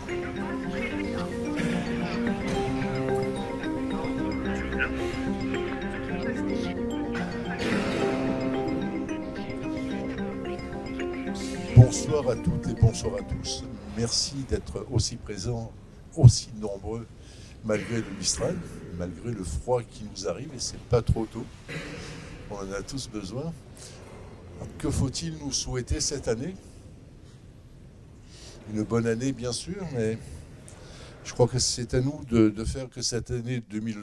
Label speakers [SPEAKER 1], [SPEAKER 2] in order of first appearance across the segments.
[SPEAKER 1] Bonsoir à toutes et bonsoir à tous. Merci d'être aussi présents, aussi nombreux, malgré le Mistral, malgré le froid qui nous arrive, et c'est pas trop tôt. On en a tous besoin. Que faut-il nous souhaiter cette année? Une bonne année, bien sûr, mais je crois que c'est à nous de faire que cette année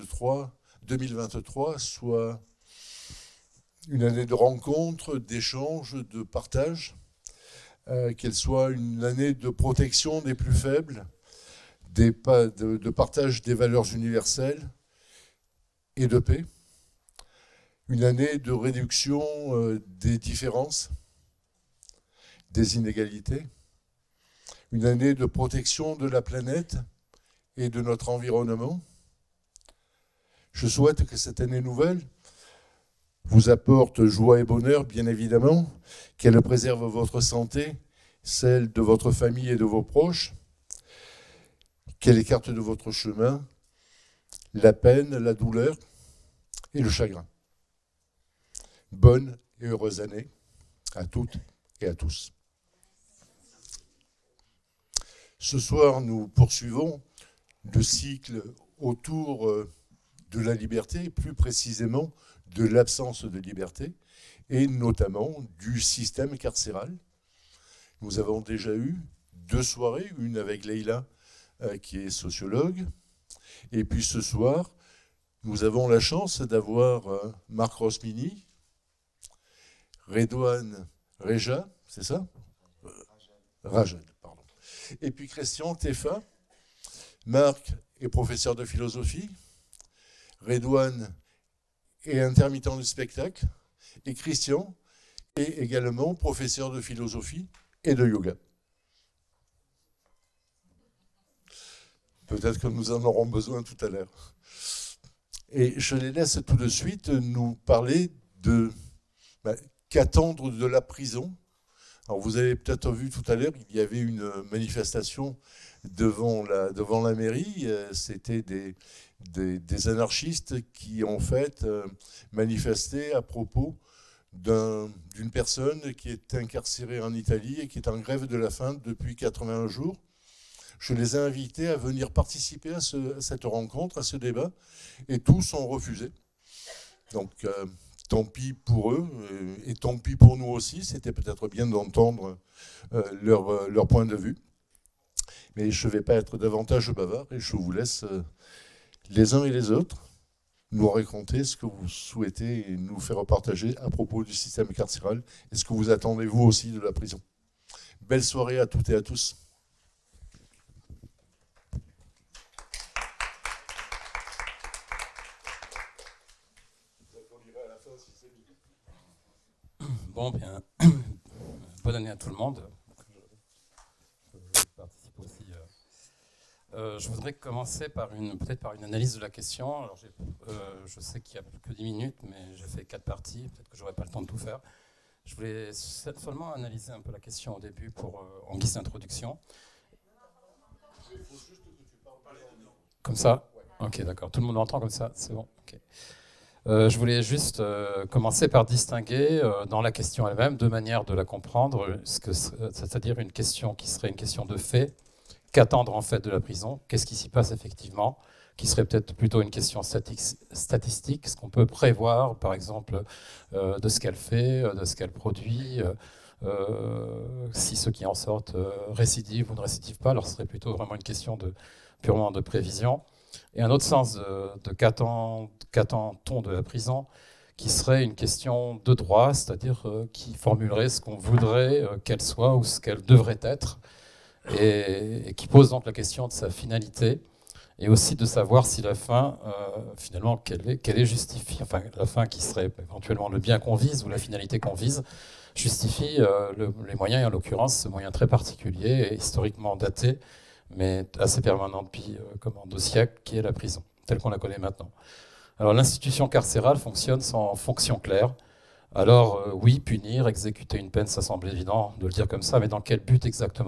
[SPEAKER 1] 2023 soit une année de rencontres, d'échanges, de partage, qu'elle soit une année de protection des plus faibles, de partage des valeurs universelles et de paix. Une année de réduction des différences, des inégalités. Une année de protection de la planète et de notre environnement. Je souhaite que cette année nouvelle vous apporte joie et bonheur, bien évidemment, qu'elle préserve votre santé, celle de votre famille et de vos proches, qu'elle écarte de votre chemin la peine, la douleur et le chagrin. Bonne et heureuse année à toutes et à tous. Ce soir, nous poursuivons le cycle autour de la liberté, plus précisément de l'absence de liberté, et notamment du système carcéral. Nous avons déjà eu 2 soirées, une avec Leïla, qui est sociologue, et puis ce soir, nous avons la chance d'avoir Marc Rosmini, Redouane Reja, c'est ça? Rajad, pardon. Et puis Christian Tefa. Marc est professeur de philosophie, Redouane est intermittent du spectacle, et Christian est également professeur de philosophie et de yoga. Peut-être que nous en aurons besoin tout à l'heure. Et je les laisse tout de suite nous parler de qu'attendre de la prison. Alors vous avez peut-être vu tout à l'heure, il y avait une manifestation devant la mairie. C'était des anarchistes qui en fait manifestaient à propos d'une personne qui est incarcérée en Italie et qui est en grève de la faim depuis 81 jours. Je les ai invités à venir participer à cette rencontre, à ce débat, et tous ont refusé. Donc tant pis pour eux, et tant pis pour nous aussi. C'était peut-être bien d'entendre leur point de vue. Mais je ne vais pas être davantage bavard, et je vous laisse les uns et les autres nous raconter ce que vous souhaitez et nous faire partager à propos du système carcéral et ce que vous attendez vous aussi de la prison. Belle soirée à toutes et à tous.
[SPEAKER 2] Bon, bien, bonne année à tout le monde. Je participe aussi. Je voudrais commencer peut-être par une analyse de la question. Alors, je sais qu'il n'y a plus que 10 minutes, mais j'ai fait 4 parties. Peut-être que je n'aurai pas le temps de tout faire. Je voulais seulement analyser un peu la question au début en guise d'introduction. Comme ça? Ok, d'accord. Tout le monde entend comme ça? C'est bon? Ok. Je voulais juste commencer par distinguer dans la question elle-même deux manières de la comprendre, c'est-à-dire une question qui serait une question de fait, qu'attendre en fait de la prison, qu'est-ce qui s'y passe effectivement, qui serait peut-être plutôt une question statistique, ce qu'on peut prévoir par exemple de ce qu'elle fait, de ce qu'elle produit, si ceux qui en sortent récidivent ou ne récidivent pas, alors ce serait plutôt vraiment une question purement de prévision. Et un autre sens de qu'attend-on de la prison, qui serait une question de droit, c'est-à-dire qui formulerait ce qu'on voudrait qu'elle soit ou ce qu'elle devrait être, et qui pose donc la question de sa finalité, et aussi de savoir si la fin, finalement, qu'elle est justifiée, enfin la fin qui serait éventuellement le bien qu'on vise ou la finalité qu'on vise, justifie les moyens, et en l'occurrence ce moyen très particulier et historiquement daté, mais assez permanent depuis 2 siècles, qui est la prison, telle qu'on la connaît maintenant. Alors l'institution carcérale fonctionne sans fonction claire. Alors oui, punir, exécuter une peine, ça semble évident de le dire comme ça, mais dans quel but exactement?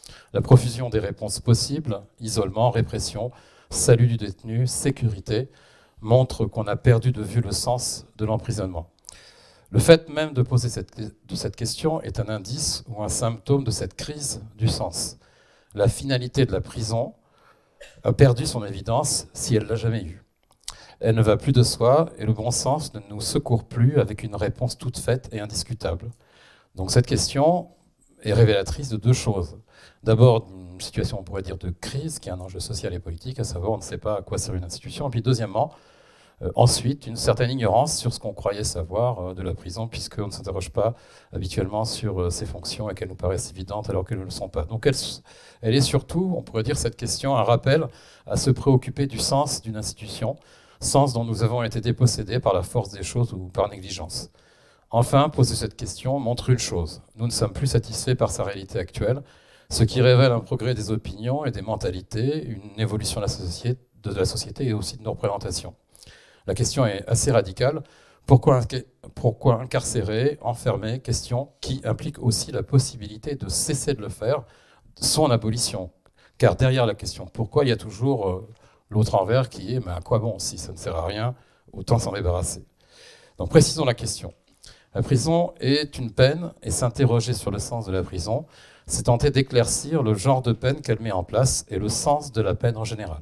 [SPEAKER 2] La profusion des réponses possibles, isolement, répression, salut du détenu, sécurité, montre qu'on a perdu de vue le sens de l'emprisonnement. Le fait même de poser cette question est un indice ou un symptôme de cette crise du sens. La finalité de la prison a perdu son évidence si elle ne l'a jamais eue. Elle ne va plus de soi et le bon sens ne nous secourt plus avec une réponse toute faite et indiscutable. Donc cette question est révélatrice de deux choses. D'abord, une situation, on pourrait dire, de crise, qui est un enjeu social et politique, à savoir on ne sait pas à quoi sert une institution. Et puis deuxièmement, ensuite, une certaine ignorance sur ce qu'on croyait savoir de la prison, puisqu'on ne s'interroge pas habituellement sur ses fonctions et qu'elles nous paraissent évidentes alors qu'elles ne le sont pas. Donc elle est surtout, on pourrait dire, cette question, un rappel à se préoccuper du sens d'une institution, sens dont nous avons été dépossédés par la force des choses ou par négligence. Enfin, poser cette question montre une chose. Nous ne sommes plus satisfaits par sa réalité actuelle, ce qui révèle un progrès des opinions et des mentalités, une évolution de la société et aussi de nos représentations. La question est assez radicale. Pourquoi incarcérer, enfermer? Question qui implique aussi la possibilité de cesser de le faire, son abolition. Car derrière la question pourquoi, il y a toujours l'autre envers qui est mais à quoi bon? Si ça ne sert à rien, autant s'en débarrasser. Donc précisons la question. La prison est une peine et s'interroger sur le sens de la prison, c'est tenter d'éclaircir le genre de peine qu'elle met en place et le sens de la peine en général.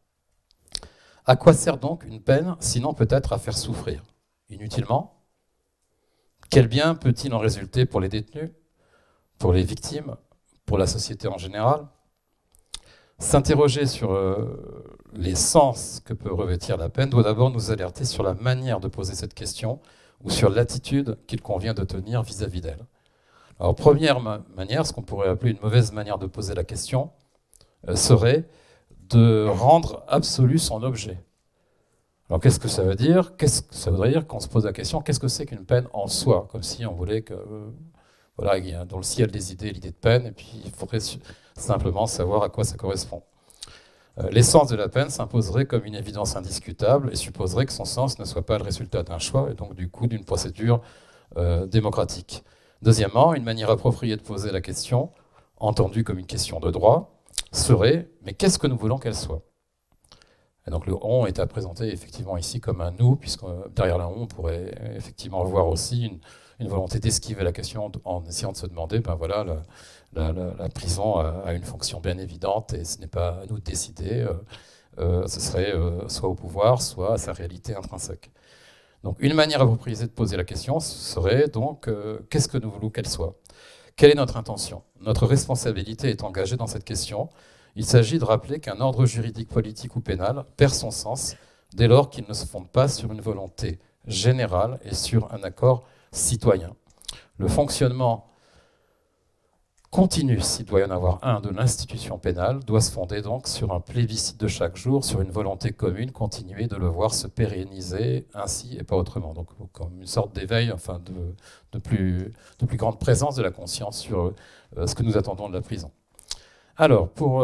[SPEAKER 2] À quoi sert donc une peine, sinon peut-être à faire souffrir? Inutilement? Quel bien peut-il en résulter pour les détenus, pour les victimes, pour la société en général? S'interroger sur les sens que peut revêtir la peine doit d'abord nous alerter sur la manière de poser cette question ou sur l'attitude qu'il convient de tenir vis-à-vis d'elle. Alors, première manière, ce qu'on pourrait appeler une mauvaise manière de poser la question, serait de rendre absolu son objet. Alors qu'est-ce que ça veut dire? Ça voudrait dire qu'on se pose la question, qu'est-ce que c'est qu'une peine en soi? Comme si on voulait que, voilà, il y a dans le ciel des idées, l'idée de peine, et puis il faudrait simplement savoir à quoi ça correspond. L'essence de la peine s'imposerait comme une évidence indiscutable et supposerait que son sens ne soit pas le résultat d'un choix, et donc du coup d'une procédure démocratique. Deuxièmement, une manière appropriée de poser la question, entendue comme une question de droit, serait « mais qu'est-ce que nous voulons qu'elle soit ?» Et donc le « on » est à présenter effectivement ici comme un « nous », puisque derrière le « on », on pourrait effectivement voir aussi une volonté d'esquiver la question en essayant de se demander, ben voilà, la prison a une fonction bien évidente et ce n'est pas à nous de décider, ce serait soit au pouvoir, soit à sa réalité intrinsèque. Donc une manière appropriée de poser la question serait donc qu'est-ce que nous voulons qu'elle soit? Quelle est notre intention? Notre responsabilité est engagée dans cette question. Il s'agit de rappeler qu'un ordre juridique, politique ou pénal perd son sens dès lors qu'il ne se fonde pas sur une volonté générale et sur un accord citoyen. Le fonctionnement continu, s'il doit y en avoir un, de l'institution pénale, doit se fonder donc sur un plébiscite de chaque jour, sur une volonté commune, continuer de le voir se pérenniser ainsi et pas autrement. Donc comme une sorte d'éveil, enfin de plus grande présence de la conscience sur ce que nous attendons de la prison. Alors, pour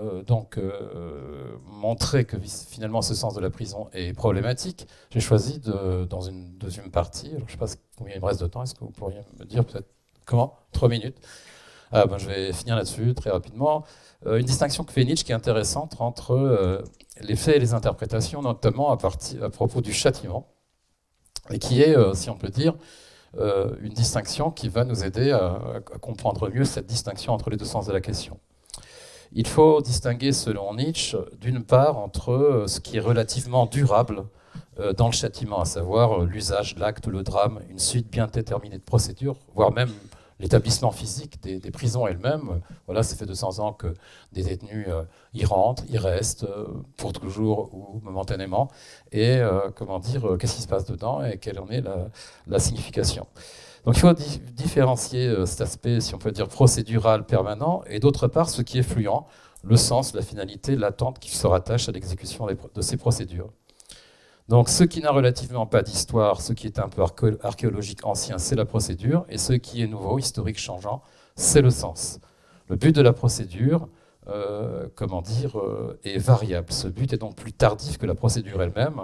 [SPEAKER 2] montrer que finalement ce sens de la prison est problématique, j'ai choisi dans une deuxième partie, alors je ne sais pas combien il me reste de temps, est-ce que vous pourriez me dire peut-être comment? 3 minutes. Je vais finir là-dessus très rapidement. Une distinction que fait Nietzsche qui est intéressante entre les faits et les interprétations, notamment à propos du châtiment, et qui est, si on peut dire, une distinction qui va nous aider à comprendre mieux cette distinction entre les deux sens de la question. Il faut distinguer, selon Nietzsche, d'une part entre ce qui est relativement durable dans le châtiment, à savoir l'usage, l'acte, le drame, une suite bien déterminée de procédures, voire même l'établissement physique des prisons elles-mêmes. Voilà, ça fait 200 ans que des détenus y rentrent, y restent pour toujours ou momentanément. Et comment dire, qu'est-ce qui se passe dedans et quelle en est la signification. Donc il faut différencier cet aspect, si on peut dire, procédural permanent, et d'autre part ce qui est fluent, le sens, la finalité, l'attente qui se rattache à l'exécution de ces procédures. Donc ce qui n'a relativement pas d'histoire, ce qui est un peu archéologique ancien, c'est la procédure, et ce qui est nouveau, historique, changeant, c'est le sens. Le but de la procédure, comment dire, est variable. Ce but est donc plus tardif que la procédure elle-même,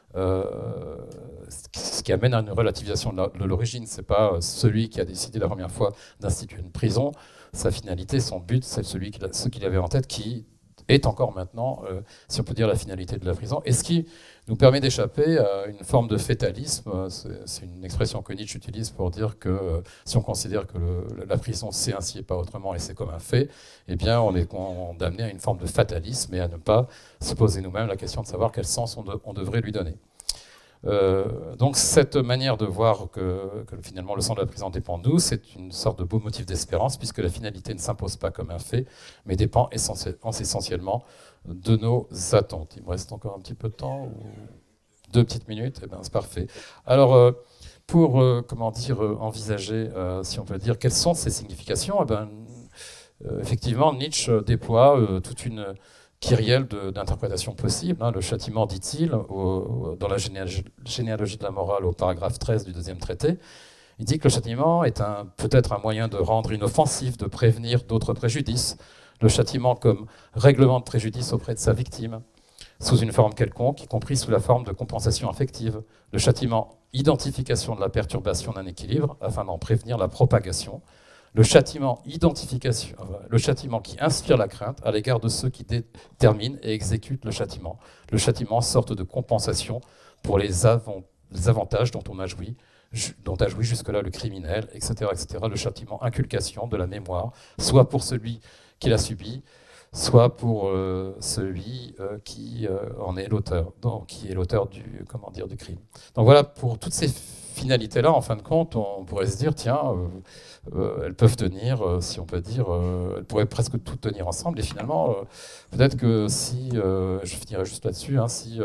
[SPEAKER 2] ce qui amène à une relativisation de l'origine. Ce n'est pas celui qui a décidé la première fois d'instituer une prison sa finalité, son but, c'est ce qu'il avait en tête, qui est encore maintenant, si on peut dire, la finalité de la prison, et ce qui nous permet d'échapper à une forme de fétalisme. C'est une expression que Nietzsche utilise pour dire que si on considère que la prison c'est ainsi et pas autrement, et c'est comme un fait, eh bien on est condamné à une forme de fatalisme et à ne pas se poser nous-mêmes la question de savoir quel sens on devrait lui donner. Donc cette manière de voir que finalement le sens de la prison dépend de nous, c'est une sorte de beau motif d'espérance, puisque la finalité ne s'impose pas comme un fait, mais dépend essentiellement de nos attentes. Il me reste encore un petit peu de temps, ou 2 petites minutes, et ben c'est parfait. Alors pour comment dire, envisager, si on peut dire, quelles sont ces significations, eh ben, effectivement Nietzsche déploie toute une kyrielle d'interprétations possibles. Le châtiment, dit-il, dans la généalogie de la morale, au paragraphe 13 du 2e traité, il dit que le châtiment est peut-être un moyen de rendre inoffensif, de prévenir d'autres préjudices. Le châtiment comme règlement de préjudice auprès de sa victime, sous une forme quelconque, y compris sous la forme de compensation affective. Le châtiment, identification de la perturbation d'un équilibre, afin d'en prévenir la propagation. Le châtiment, identification, le châtiment qui inspire la crainte à l'égard de ceux qui déterminent et exécutent le châtiment. Le châtiment, sorte de compensation pour les avantages dont a joui jusque-là le criminel, etc., etc. Le châtiment, inculcation de la mémoire, soit pour celui qui l'a subi, soit pour celui qui en est l'auteur, qui est l'auteur du crime. Donc voilà, pour toutes ces finalités-là, en fin de compte, on pourrait se dire, tiens, elles peuvent tenir, si on peut dire, elles pourraient presque toutes tenir ensemble. Et finalement, peut-être que si, je finirai juste là-dessus, hein, si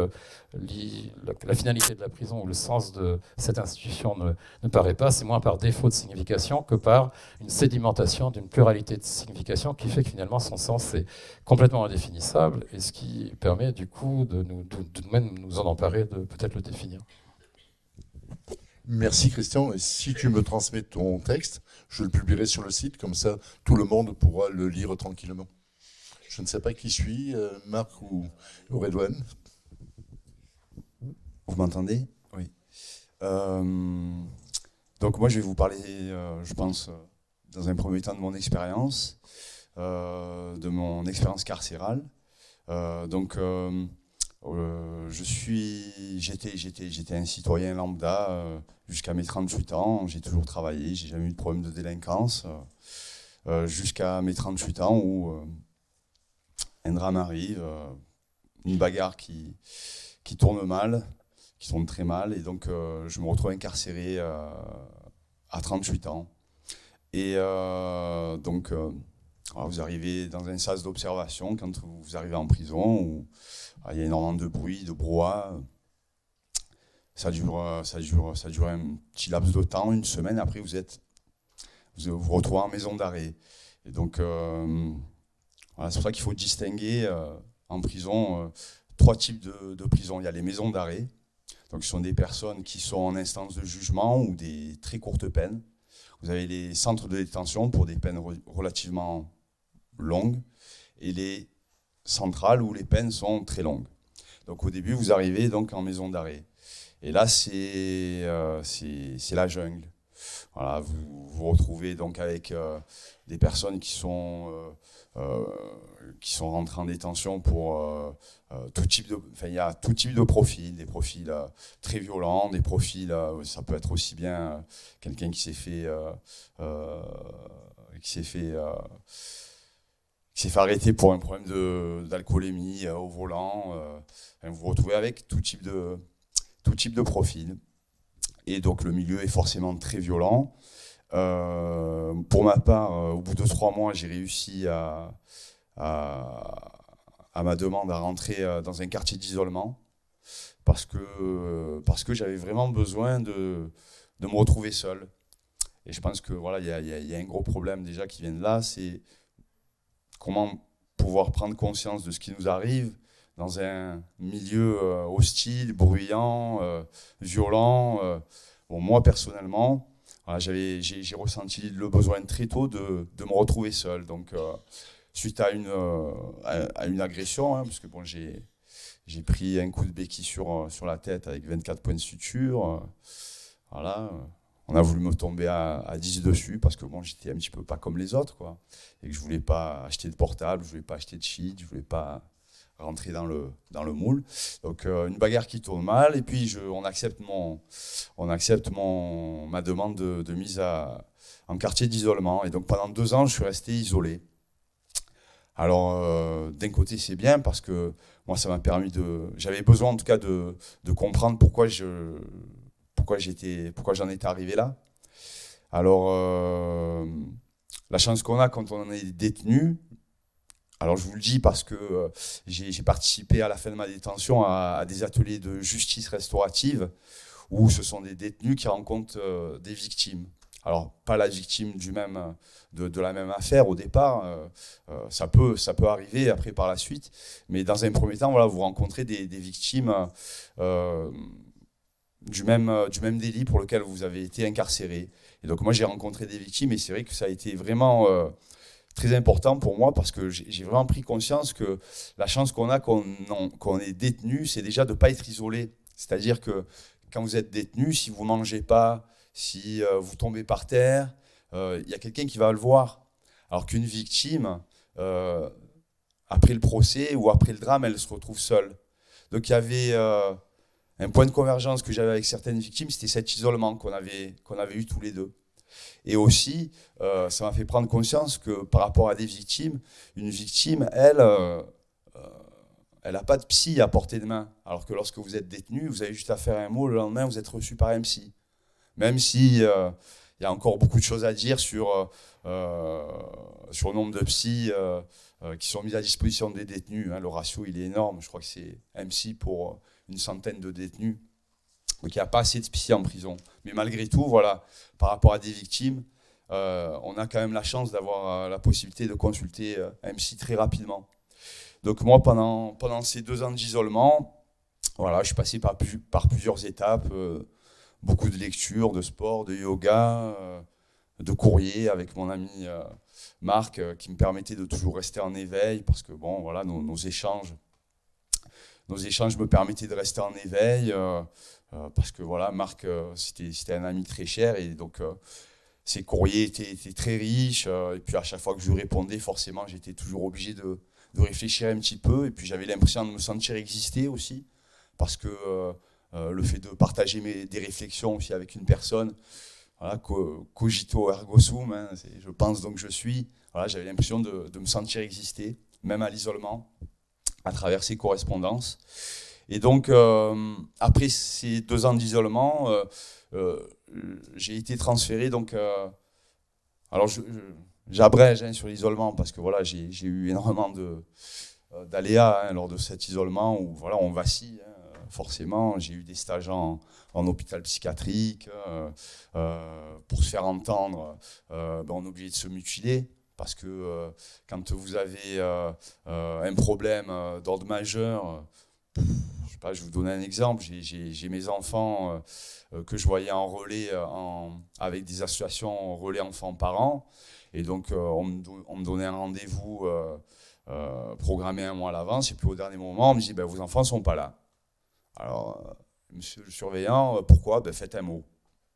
[SPEAKER 2] la finalité de la prison ou le sens de cette institution ne paraît pas, c'est moins par défaut de signification que par une sédimentation d'une pluralité de significations qui fait que finalement son sens est complètement indéfinissable, et ce qui permet du coup de nous-mêmes nous en emparer, de peut-être le définir.
[SPEAKER 1] Merci Christian, et si tu me transmets ton texte, je le publierai sur le site, comme ça tout le monde pourra le lire tranquillement. Je ne sais pas qui suis, Marc ou Redouane.
[SPEAKER 3] Vous m'entendez? Oui. Donc moi je vais vous parler, je pense, dans un premier temps de mon expérience carcérale. J'étais un citoyen lambda jusqu'à mes 38 ans, j'ai toujours travaillé, j'ai jamais eu de problème de délinquance, jusqu'à mes 38 ans où un drame arrive, une bagarre qui tourne mal, qui tourne très mal, et donc je me retrouve incarcéré à 38 ans. Et vous arrivez dans un sas d'observation quand vous arrivez en prison, où il y a énormément de bruit, de brouhaha. Ça dure un petit laps de temps, une semaine. Après, vous vous retrouvez en maison d'arrêt. Et donc, c'est pour ça qu'il faut distinguer en prison 3 types de prisons. Il y a les maisons d'arrêt. Donc, ce sont des personnes qui sont en instance de jugement ou des très courtes peines. Vous avez les centres de détention pour des peines relativement longues, et les centrales où les peines sont très longues. Donc au début, vous arrivez donc en maison d'arrêt. Et là, c'est la jungle. Voilà, vous vous retrouvez donc avec des personnes qui sont rentrées en détention pour tout type de... Enfin, il y a tout type de profils, des profils très violents, des profils... ça peut être aussi bien quelqu'un qui s'est fait arrêter pour un problème d'alcoolémie au volant. Vous vous retrouvez avec tout type de profil. Et donc le milieu est forcément très violent. Pour ma part, au bout de 3 mois, j'ai réussi à ma demande à rentrer dans un quartier d'isolement parce que j'avais vraiment besoin de me retrouver seul. Et je pense que voilà, il y a un gros problème déjà qui vient de là, c'est comment pouvoir prendre conscience de ce qui nous arrive dans un milieu hostile, bruyant, violent. Bon, moi, personnellement, voilà, j'ai ressenti le besoin très tôt de me retrouver seul. Donc, suite à une agression, hein, parce que bon, j'ai pris un coup de béquille sur la tête avec 24 points de suture. Voilà, On a voulu me tomber à 10 dessus parce que bon, j'étais un petit peu pas comme les autres, quoi. Et que je voulais pas acheter de portable, je voulais pas acheter de shit, je voulais pas rentrer dans le moule. Donc une bagarre qui tourne mal, et puis on accepte ma demande de mise en quartier d'isolement. Et donc pendant 2 ans, je suis resté isolé. Alors d'un côté c'est bien parce que moi ça m'a permis j'avais besoin en tout cas de comprendre pourquoi j'en étais arrivé là. Alors la chance qu'on a quand on est détenu, alors je vous le dis parce que j'ai participé à la fin de ma détention à des ateliers de justice restaurative où ce sont des détenus qui rencontrent des victimes. Alors pas la victime de la même affaire au départ, ça peut arriver après par la suite, mais dans un premier temps, voilà, vous rencontrez des victimes du même délit pour lequel vous avez été incarcéré. Et donc moi j'ai rencontré des victimes et c'est vrai que ça a été vraiment très important pour moi parce que j'ai vraiment pris conscience que la chance qu'on a qu'on est détenu, c'est déjà de ne pas être isolé. C'est-à-dire que quand vous êtes détenu, si vous ne mangez pas, si vous tombez par terre, il y a quelqu'un qui va le voir. Alors qu'une victime, après le procès ou après le drame, elle se retrouve seule. Donc il y avait un point de convergence que j'avais avec certaines victimes, c'était cet isolement qu'on avait eu tous les deux. Et aussi, ça m'a fait prendre conscience que par rapport à des victimes, une victime, elle n'a pas de psy à portée de main. Alors que lorsque vous êtes détenu, vous avez juste à faire un mot, le lendemain, vous êtes reçu par un psy. Même si il y a encore beaucoup de choses à dire sur le nombre de psys qui sont mis à disposition des détenus. Hein. Le ratio, il est énorme. Je crois que c'est un psy pour une centaine de détenus. Donc il n'y a pas assez de psy en prison. Mais malgré tout, voilà, par rapport à des victimes, on a quand même la chance d'avoir la possibilité de consulter un psy très rapidement. Donc moi, pendant ces 2 ans d'isolement, voilà, je suis passé par plusieurs étapes, beaucoup de lectures, de sport, de yoga, de courrier avec mon ami Marc, qui me permettait de toujours rester en éveil, parce que bon, voilà, nos échanges me permettaient de rester en éveil, parce que voilà, Marc, c'était un ami très cher, et donc ses courriers étaient très riches, et puis à chaque fois que je lui répondais, forcément, j'étais toujours obligé de réfléchir un petit peu, et puis j'avais l'impression de me sentir exister aussi, parce que le fait de partager des réflexions aussi avec une personne, voilà, cogito ergo sum, hein, je pense donc je suis, voilà, j'avais l'impression de me sentir exister, même à l'isolement, à travers ces correspondances. Et donc, après ces 2 ans d'isolement, j'ai été transféré, donc, alors j'abrège hein, sur l'isolement, parce que voilà, j'ai eu énormément d'aléas hein, lors de cet isolement, où voilà, on vacille, hein, forcément. J'ai eu des stages en hôpital psychiatrique, pour se faire entendre, on est obligé de se mutiler, parce que quand vous avez un problème d'ordre majeur, je sais pas, je vais vous donner un exemple, j'ai mes enfants que je voyais en relais avec des associations relais enfants-parents, et donc on me donnait un rendez-vous programmé 1 mois à l'avance, et puis au dernier moment on me dit vos enfants ne sont pas là. Alors monsieur le surveillant, pourquoi? Faites un mot.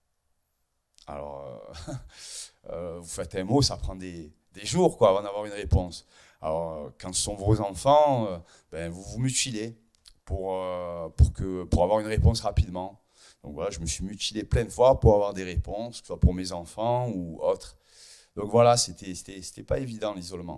[SPEAKER 3] Alors vous faites un mot, ça prend des jours quoi, avant d'avoir une réponse. Alors quand ce sont vos enfants, vous vous mutilez pour avoir une réponse rapidement. Donc voilà, je me suis mutilé plein de fois pour avoir des réponses, que ce soit pour mes enfants ou autres. Donc voilà, c'était pas évident l'isolement.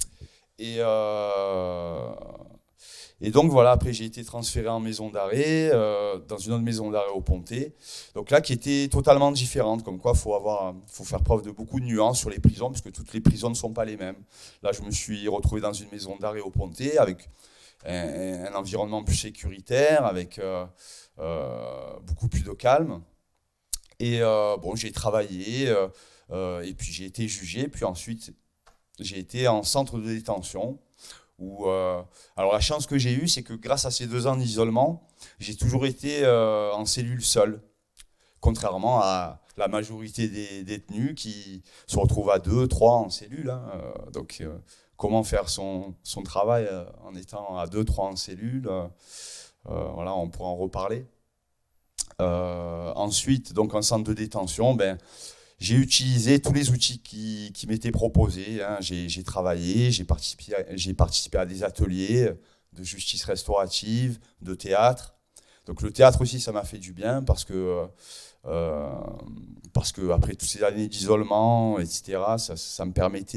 [SPEAKER 3] Et donc voilà, après j'ai été transféré en maison d'arrêt, dans une autre maison d'arrêt au Pontet, donc là qui était totalement différente, comme quoi faut faire preuve de beaucoup de nuances sur les prisons, parce que toutes les prisons ne sont pas les mêmes. Là je me suis retrouvé dans une maison d'arrêt au Pontet, avec un environnement plus sécuritaire, avec beaucoup plus de calme. Et j'ai travaillé, et puis j'ai été jugé, puis ensuite j'ai été en centre de détention, où, alors la chance que j'ai eue, c'est que grâce à ces 2 ans d'isolement, j'ai toujours été en cellule seule, contrairement à la majorité des détenus qui se retrouvent à 2, 3 en cellule. Hein. Donc comment faire son travail en étant à 2, 3 en cellule, voilà, on pourra en reparler. Ensuite, donc en centre de détention, ben, j'ai utilisé tous les outils qui m'étaient proposés. Hein. J'ai travaillé, j'ai participé à des ateliers de justice restaurative, de théâtre. Donc le théâtre aussi, ça m'a fait du bien parce que après toutes ces années d'isolement, etc., ça me permettait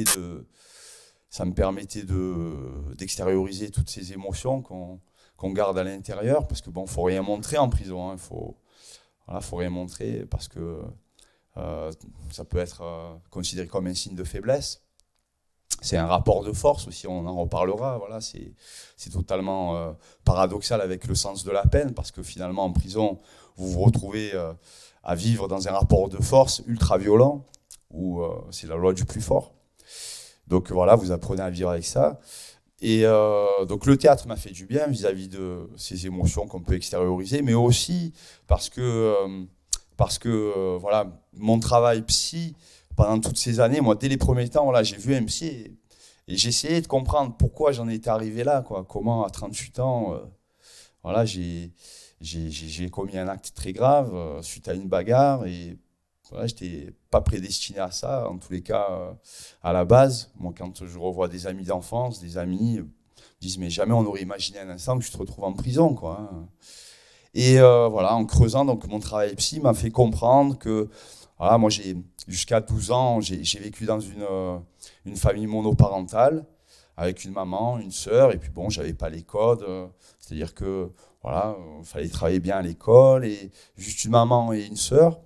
[SPEAKER 3] d'extérioriser toutes ces émotions qu'on garde à l'intérieur, parce que bon, faut rien montrer en prison, hein, faut rien montrer parce que ça peut être considéré comme un signe de faiblesse. C'est un rapport de force aussi, on en reparlera. Voilà, c'est totalement paradoxal avec le sens de la peine, parce que finalement en prison, vous vous retrouvez à vivre dans un rapport de force ultra violent, où c'est la loi du plus fort. Donc voilà, vous apprenez à vivre avec ça. Et donc le théâtre m'a fait du bien vis-à-vis de ces émotions qu'on peut extérioriser, mais aussi parce que voilà, mon travail psy, pendant toutes ces années, moi, dès les premiers temps, voilà, j'ai vu un psy et j'essayais de comprendre pourquoi j'en étais arrivé là, quoi. Comment, à 38 ans, voilà, j'ai commis un acte très grave suite à une bagarre, et voilà, je n'étais pas prédestiné à ça, en tous les cas, à la base. Moi, quand je revois des amis d'enfance, des amis me disent « mais jamais on aurait imaginé un instant que tu te retrouves en prison, quoi. » Et voilà, en creusant, donc mon travail psy m'a fait comprendre que voilà, moi, jusqu'à 12 ans, j'ai vécu dans une famille monoparentale, avec une maman, une sœur, et puis bon, j'avais pas les codes, c'est-à-dire que voilà, il fallait travailler bien à l'école, et juste une maman et une sœur,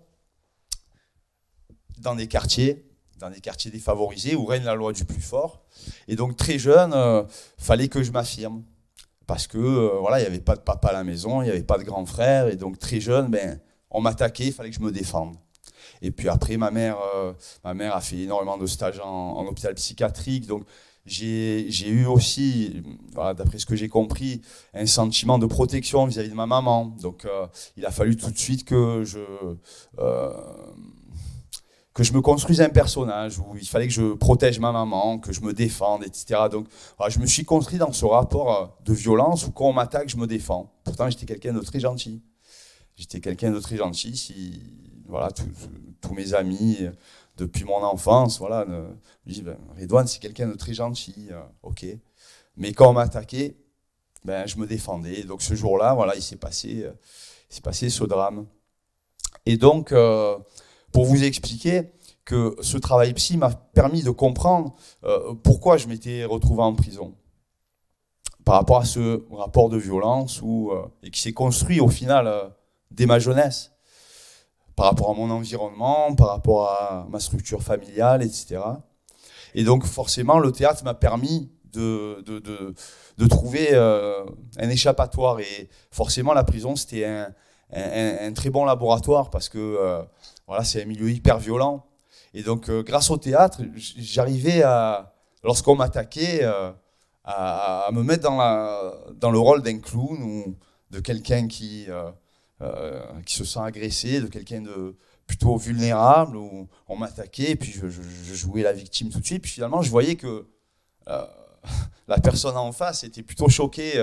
[SPEAKER 3] dans des quartiers défavorisés, où règne la loi du plus fort. Et donc, très jeune, fallait que je m'affirme, parce que voilà, il n'y avait pas de papa à la maison, il n'y avait pas de grand frère, et donc très jeune, ben, on m'attaquait, il fallait que je me défende. Et puis après, ma mère a fait énormément de stages en hôpital psychiatrique. Donc j'ai eu aussi, voilà, d'après ce que j'ai compris, un sentiment de protection vis-à-vis de ma maman. Donc il a fallu tout de suite que je me construise un personnage où il fallait que je protège ma maman, que je me défende, etc. Donc voilà, je me suis construit dans ce rapport de violence où quand on m'attaque, je me défends. Pourtant, j'étais quelqu'un de très gentil. Voilà, tous mes amis, depuis mon enfance, voilà, me disent ben, Redouane, c'est quelqu'un de très gentil, ok. Mais quand on m'attaquait, ben, je me défendais. Donc ce jour-là, voilà, il s'est passé ce drame. Et donc, pour vous expliquer que ce travail psy m'a permis de comprendre pourquoi je m'étais retrouvé en prison, par rapport à ce rapport de violence et qui s'est construit au final dès ma jeunesse, par rapport à mon environnement, par rapport à ma structure familiale, etc. Et donc forcément, le théâtre m'a permis de trouver un échappatoire. Et forcément, la prison, c'était un très bon laboratoire, parce que voilà, c'est un milieu hyper violent. Et donc, grâce au théâtre, j'arrivais lorsqu'on m'attaquait, à me mettre dans le rôle d'un clown ou de quelqu'un qui se sent agressé, de quelqu'un de plutôt vulnérable, où on m'attaquait, et puis je jouais la victime tout de suite. Puis finalement, je voyais que la personne en face était plutôt choquée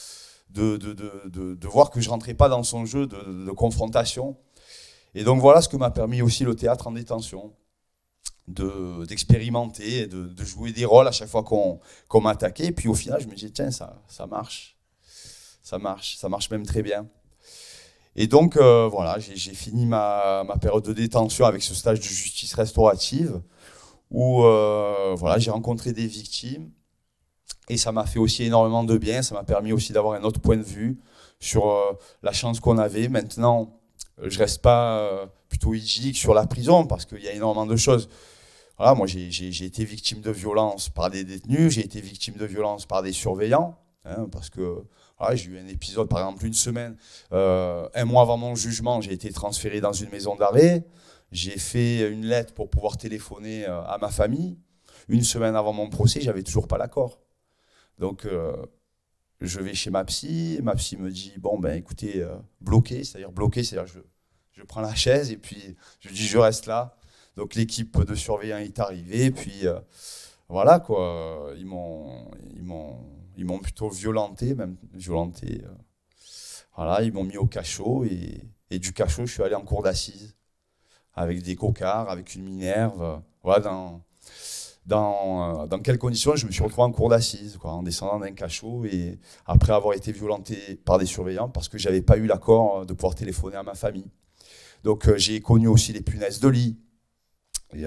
[SPEAKER 3] de voir que je ne rentrais pas dans son jeu de confrontation. Et donc voilà ce que m'a permis aussi le théâtre en détention, d'expérimenter, de jouer des rôles à chaque fois qu'on m'attaquait. Et puis au final, je me disais, tiens, ça marche même très bien. Et donc, voilà, j'ai fini ma période de détention avec ce stage de justice restaurative où voilà, j'ai rencontré des victimes, et ça m'a fait aussi énormément de bien. Ça m'a permis aussi d'avoir un autre point de vue sur la chance qu'on avait. Maintenant, je ne reste pas plutôt idyllique sur la prison, parce qu'il y a énormément de choses. Voilà, moi, j'ai été victime de violence par des détenus, j'ai été victime de violence par des surveillants, hein, parce que voilà, j'ai eu un épisode, par exemple, une semaine, un mois avant mon jugement, j'ai été transféré dans une maison d'arrêt. J'ai fait une lettre pour pouvoir téléphoner à ma famille. Une semaine avant mon procès, j'avais toujours pas l'accord. Donc, je vais chez ma psy me dit, bon, ben écoutez, bloqué, c'est-à-dire je prends la chaise et puis je dis, je reste là. Donc, l'équipe de surveillants est arrivée, puis voilà, quoi, ils m'ont plutôt violenté, voilà, ils m'ont mis au cachot, et Et du cachot, je suis allé en cour d'assises avec des cocards, avec une minerve. Voilà, dans quelles conditions je me suis retrouvé en cour d'assises, en descendant d'un cachot et après avoir été violenté par des surveillants parce que je n'avais pas eu l'accord de pouvoir téléphoner à ma famille. Donc j'ai connu aussi les punaises de lit. Et,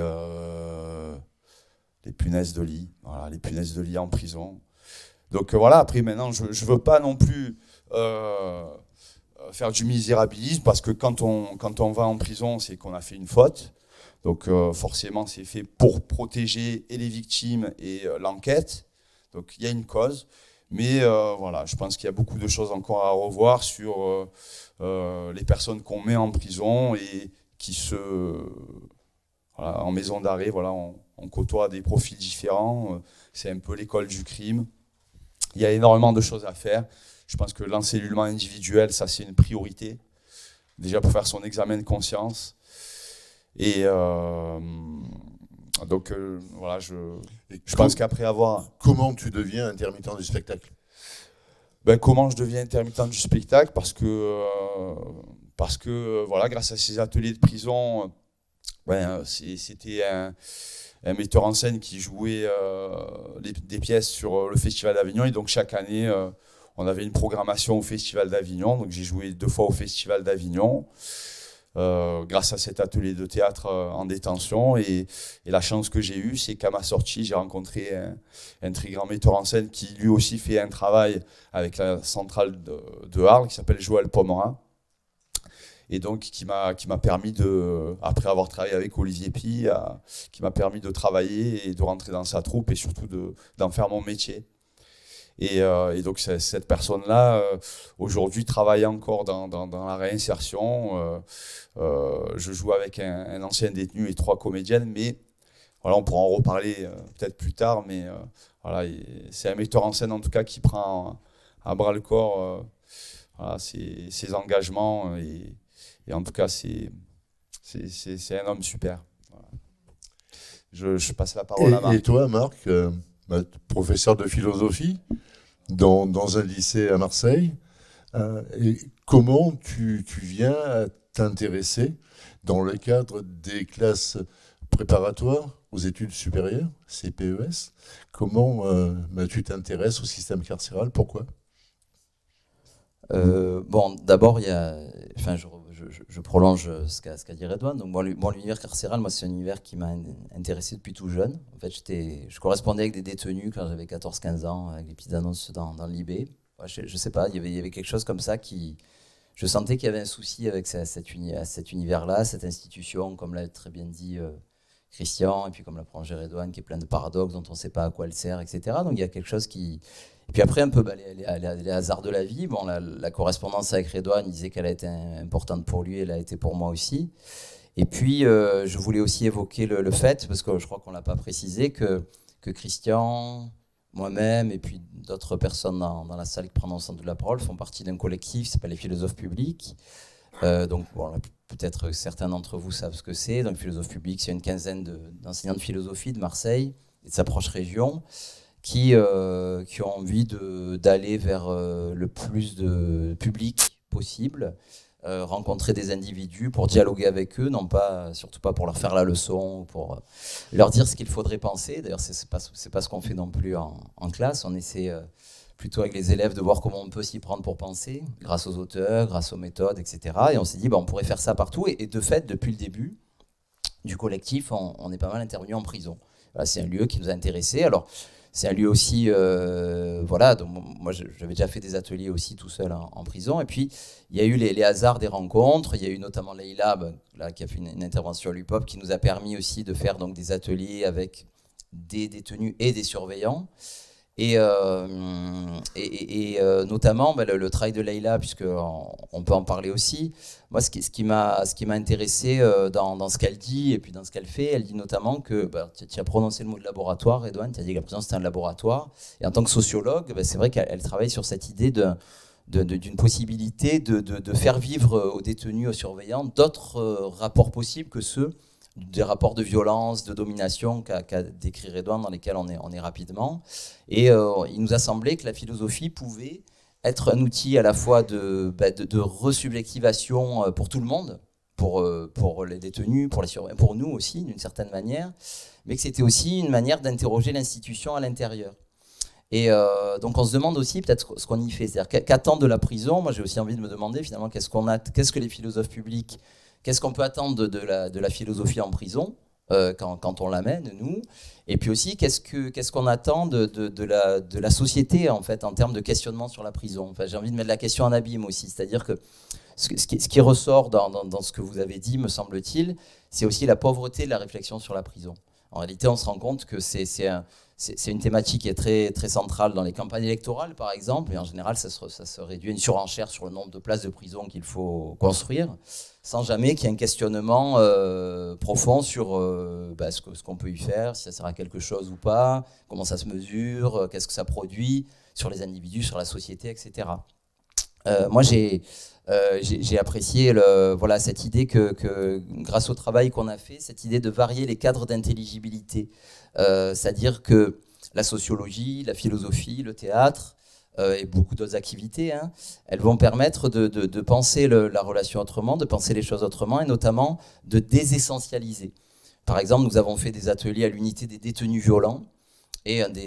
[SPEAKER 3] les punaises de lit, voilà, les punaises de lit en prison. Donc voilà, après maintenant, je ne veux pas non plus faire du misérabilisme parce que quand on va en prison, c'est qu'on a fait une faute. Donc forcément, c'est fait pour protéger et les victimes et l'enquête. Donc il y a une cause. Mais voilà, je pense qu'il y a beaucoup de choses encore à revoir sur les personnes qu'on met en prison et qui voilà, en maison d'arrêt, voilà, on côtoie des profils différents. C'est un peu l'école du crime. Il y a énormément de choses à faire. Je pense que l'encellulement individuel, ça c'est une priorité. Déjà pour faire son examen de conscience. Et donc voilà, je pense qu'après avoir...
[SPEAKER 1] Comment tu deviens intermittent du spectacle?
[SPEAKER 3] Comment je deviens intermittent du spectacle? Parce que voilà, grâce à ces ateliers de prison, c'était un metteur en scène qui jouait des pièces sur le Festival d'Avignon. Et donc chaque année, on avait une programmation au Festival d'Avignon. Donc j'ai joué 2 fois au Festival d'Avignon. Grâce à cet atelier de théâtre en détention et la chance que j'ai eue, c'est qu'à ma sortie, j'ai rencontré un très grand metteur en scène qui lui aussi fait un travail avec la centrale de Arles qui s'appelle Joël Pomerin et donc qui m'a permis après avoir travaillé avec Olivier Pi, qui m'a permis de travailler et de rentrer dans sa troupe et surtout d'en faire mon métier. Et donc cette personne-là, aujourd'hui, travaille encore dans la réinsertion. Je joue avec un ancien détenu et 3 comédiennes, mais voilà, on pourra en reparler peut-être plus tard. Mais voilà, c'est un metteur en scène en tout cas qui prend à bras le corps voilà, ses engagements. Et en tout cas, c'est un homme super. Voilà. Je passe la parole à Marc.
[SPEAKER 1] Et toi, Marc, professeur de philosophie dans un lycée à Marseille, et comment tu viens à t'intéresser dans le cadre des classes préparatoires aux études supérieures, CPES, comment tu t'intéresses au système carcéral? Pourquoi?
[SPEAKER 4] Bon, d'abord, je prolonge ce qu'a dit Redouane. Donc, l'univers carcéral, moi, c'est un univers qui m'a intéressé depuis tout jeune. En fait, je correspondais avec des détenus quand j'avais 14-15 ans, avec les petites annonces dans l'IB. Je sais pas, il y avait quelque chose comme ça je sentais qu'il y avait un souci avec cet univers-là, cette institution, comme l'a très bien dit Christian, et puis comme l'apprend Redouane, qui est plein de paradoxes dont on ne sait pas à quoi elle sert, etc. Donc il y a quelque chose qui... Et puis après, un peu les hasards de la vie. Bon, la correspondance avec Redouane, il disait qu'elle a été importante pour lui, elle a été pour moi aussi. Et puis, je voulais aussi évoquer le fait, parce que je crois qu'on ne l'a pas précisé, que Christian, moi-même, et puis d'autres personnes dans la salle qui prennent ensemble de la parole, font partie d'un collectif qui s'appelle les philosophes publics. Donc, bon, peut-être certains d'entre vous savent ce que c'est. Donc, philosophes publics, c'est une quinzaine d'enseignants de philosophie de Marseille et de sa proche région, qui ont envie d'aller vers le plus de public possible, rencontrer des individus pour dialoguer avec eux, surtout pas pour leur faire la leçon, pour leur dire ce qu'il faudrait penser. D'ailleurs, c'est pas ce qu'on fait non plus en classe. On essaie plutôt avec les élèves de voir comment on peut s'y prendre pour penser, grâce aux auteurs, grâce aux méthodes, etc. Et on s'est dit, on pourrait faire ça partout. Et de fait, depuis le début du collectif, on est pas mal intervenu en prison. Voilà, c'est un lieu qui nous a intéressés. Alors, c'est un lieu aussi, voilà, donc moi j'avais déjà fait des ateliers aussi tout seul en prison. Et puis il y a eu les hasards des rencontres. Il y a eu notamment Leïla qui a fait une intervention à l'UPOP qui nous a permis aussi de faire donc, des ateliers avec des détenus et des surveillants. Et notamment le travail de Leïla, puisqu'on peut en parler aussi. Moi, ce qui m'a intéressé dans ce qu'elle dit et puis dans ce qu'elle fait, elle dit notamment que, tu as prononcé le mot de laboratoire, Redouane, tu as dit que la prison c'était un laboratoire. Et en tant que sociologue, c'est vrai qu'elle travaille sur cette idée d'une possibilité de faire vivre aux détenus, aux surveillants, d'autres rapports possibles que ceux des rapports de violence, de domination qu'a décrit Redouane, dans lesquels on est rapidement. Et il nous a semblé que la philosophie pouvait être un outil à la fois de resubjectivation pour tout le monde, pour les détenus, pour nous aussi, d'une certaine manière, mais que c'était aussi une manière d'interroger l'institution à l'intérieur. Et donc on se demande aussi peut-être ce qu'on y fait, c'est-à-dire qu'attendre de la prison. Moi j'ai aussi envie de me demander finalement qu'est-ce que les philosophes publics, qu'est-ce qu'on peut attendre de la philosophie en prison quand on l'amène, nous, et puis aussi qu'est-ce qu'on attend de la société en fait en termes de questionnement sur la prison. Enfin, j'ai envie de mettre la question en abîme aussi, c'est-à-dire que ce qui ressort dans ce que vous avez dit, me semble-t-il, c'est aussi la pauvreté de la réflexion sur la prison. En réalité, on se rend compte que c'est une thématique qui est très, très centrale dans les campagnes électorales, par exemple, et en général, ça se réduit à une surenchère sur le nombre de places de prison qu'il faut construire, sans jamais qu'il y ait un questionnement profond sur ce qu'on peut y faire, si ça sert à quelque chose ou pas, comment ça se mesure, qu'est-ce que ça produit sur les individus, sur la société, etc. Moi, j'ai apprécié cette idée que grâce au travail qu'on a fait, cette idée de varier les cadres d'intelligibilité. C'est-à-dire que la sociologie, la philosophie, le théâtre et beaucoup d'autres activités, elles vont permettre de penser la relation autrement, de penser les choses autrement et notamment de désessentialiser. Par exemple, nous avons fait des ateliers à l'unité des détenus violents. Et un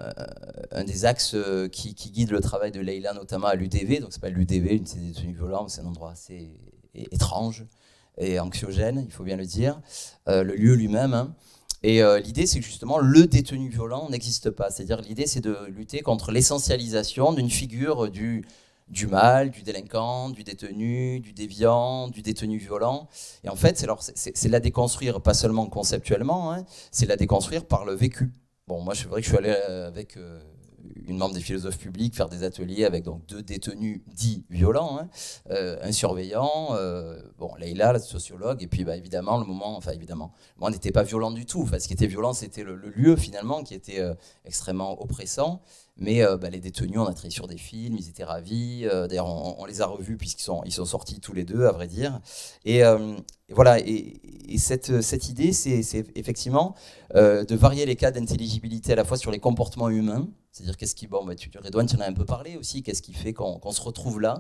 [SPEAKER 4] des axes qui guide le travail de Leïla, notamment à l'UDV, donc c'est pas l'UDV, l'unité des détenus violents, c'est un endroit assez étrange et anxiogène, il faut bien le dire, le lieu lui-même. Et l'idée, c'est que justement, le détenu violent n'existe pas. C'est-à-dire, l'idée, c'est de lutter contre l'essentialisation d'une figure du mal, du délinquant, du détenu, du déviant, du détenu violent. Et en fait, c'est la déconstruire, pas seulement conceptuellement, c'est la déconstruire par le vécu. Bon, moi, c'est vrai que je suis allé avec une membre des philosophes publics faire des ateliers avec donc 2 détenus dits violents, un surveillant, Leïla, la sociologue, et puis évidemment, le moment n'était pas violent du tout. Enfin, ce qui était violent, c'était le lieu finalement qui était extrêmement oppressant. Mais les détenus, on a travaillé sur des films, ils étaient ravis. D'ailleurs, on les a revus puisqu'ils sont sortis tous les 2, à vrai dire. Et voilà. Et cette idée, c'est effectivement de varier les cas d'intelligibilité à la fois sur les comportements humains. C'est-à-dire Redouane, tu en as un peu parlé aussi. Qu'est-ce qui fait qu'on se retrouve là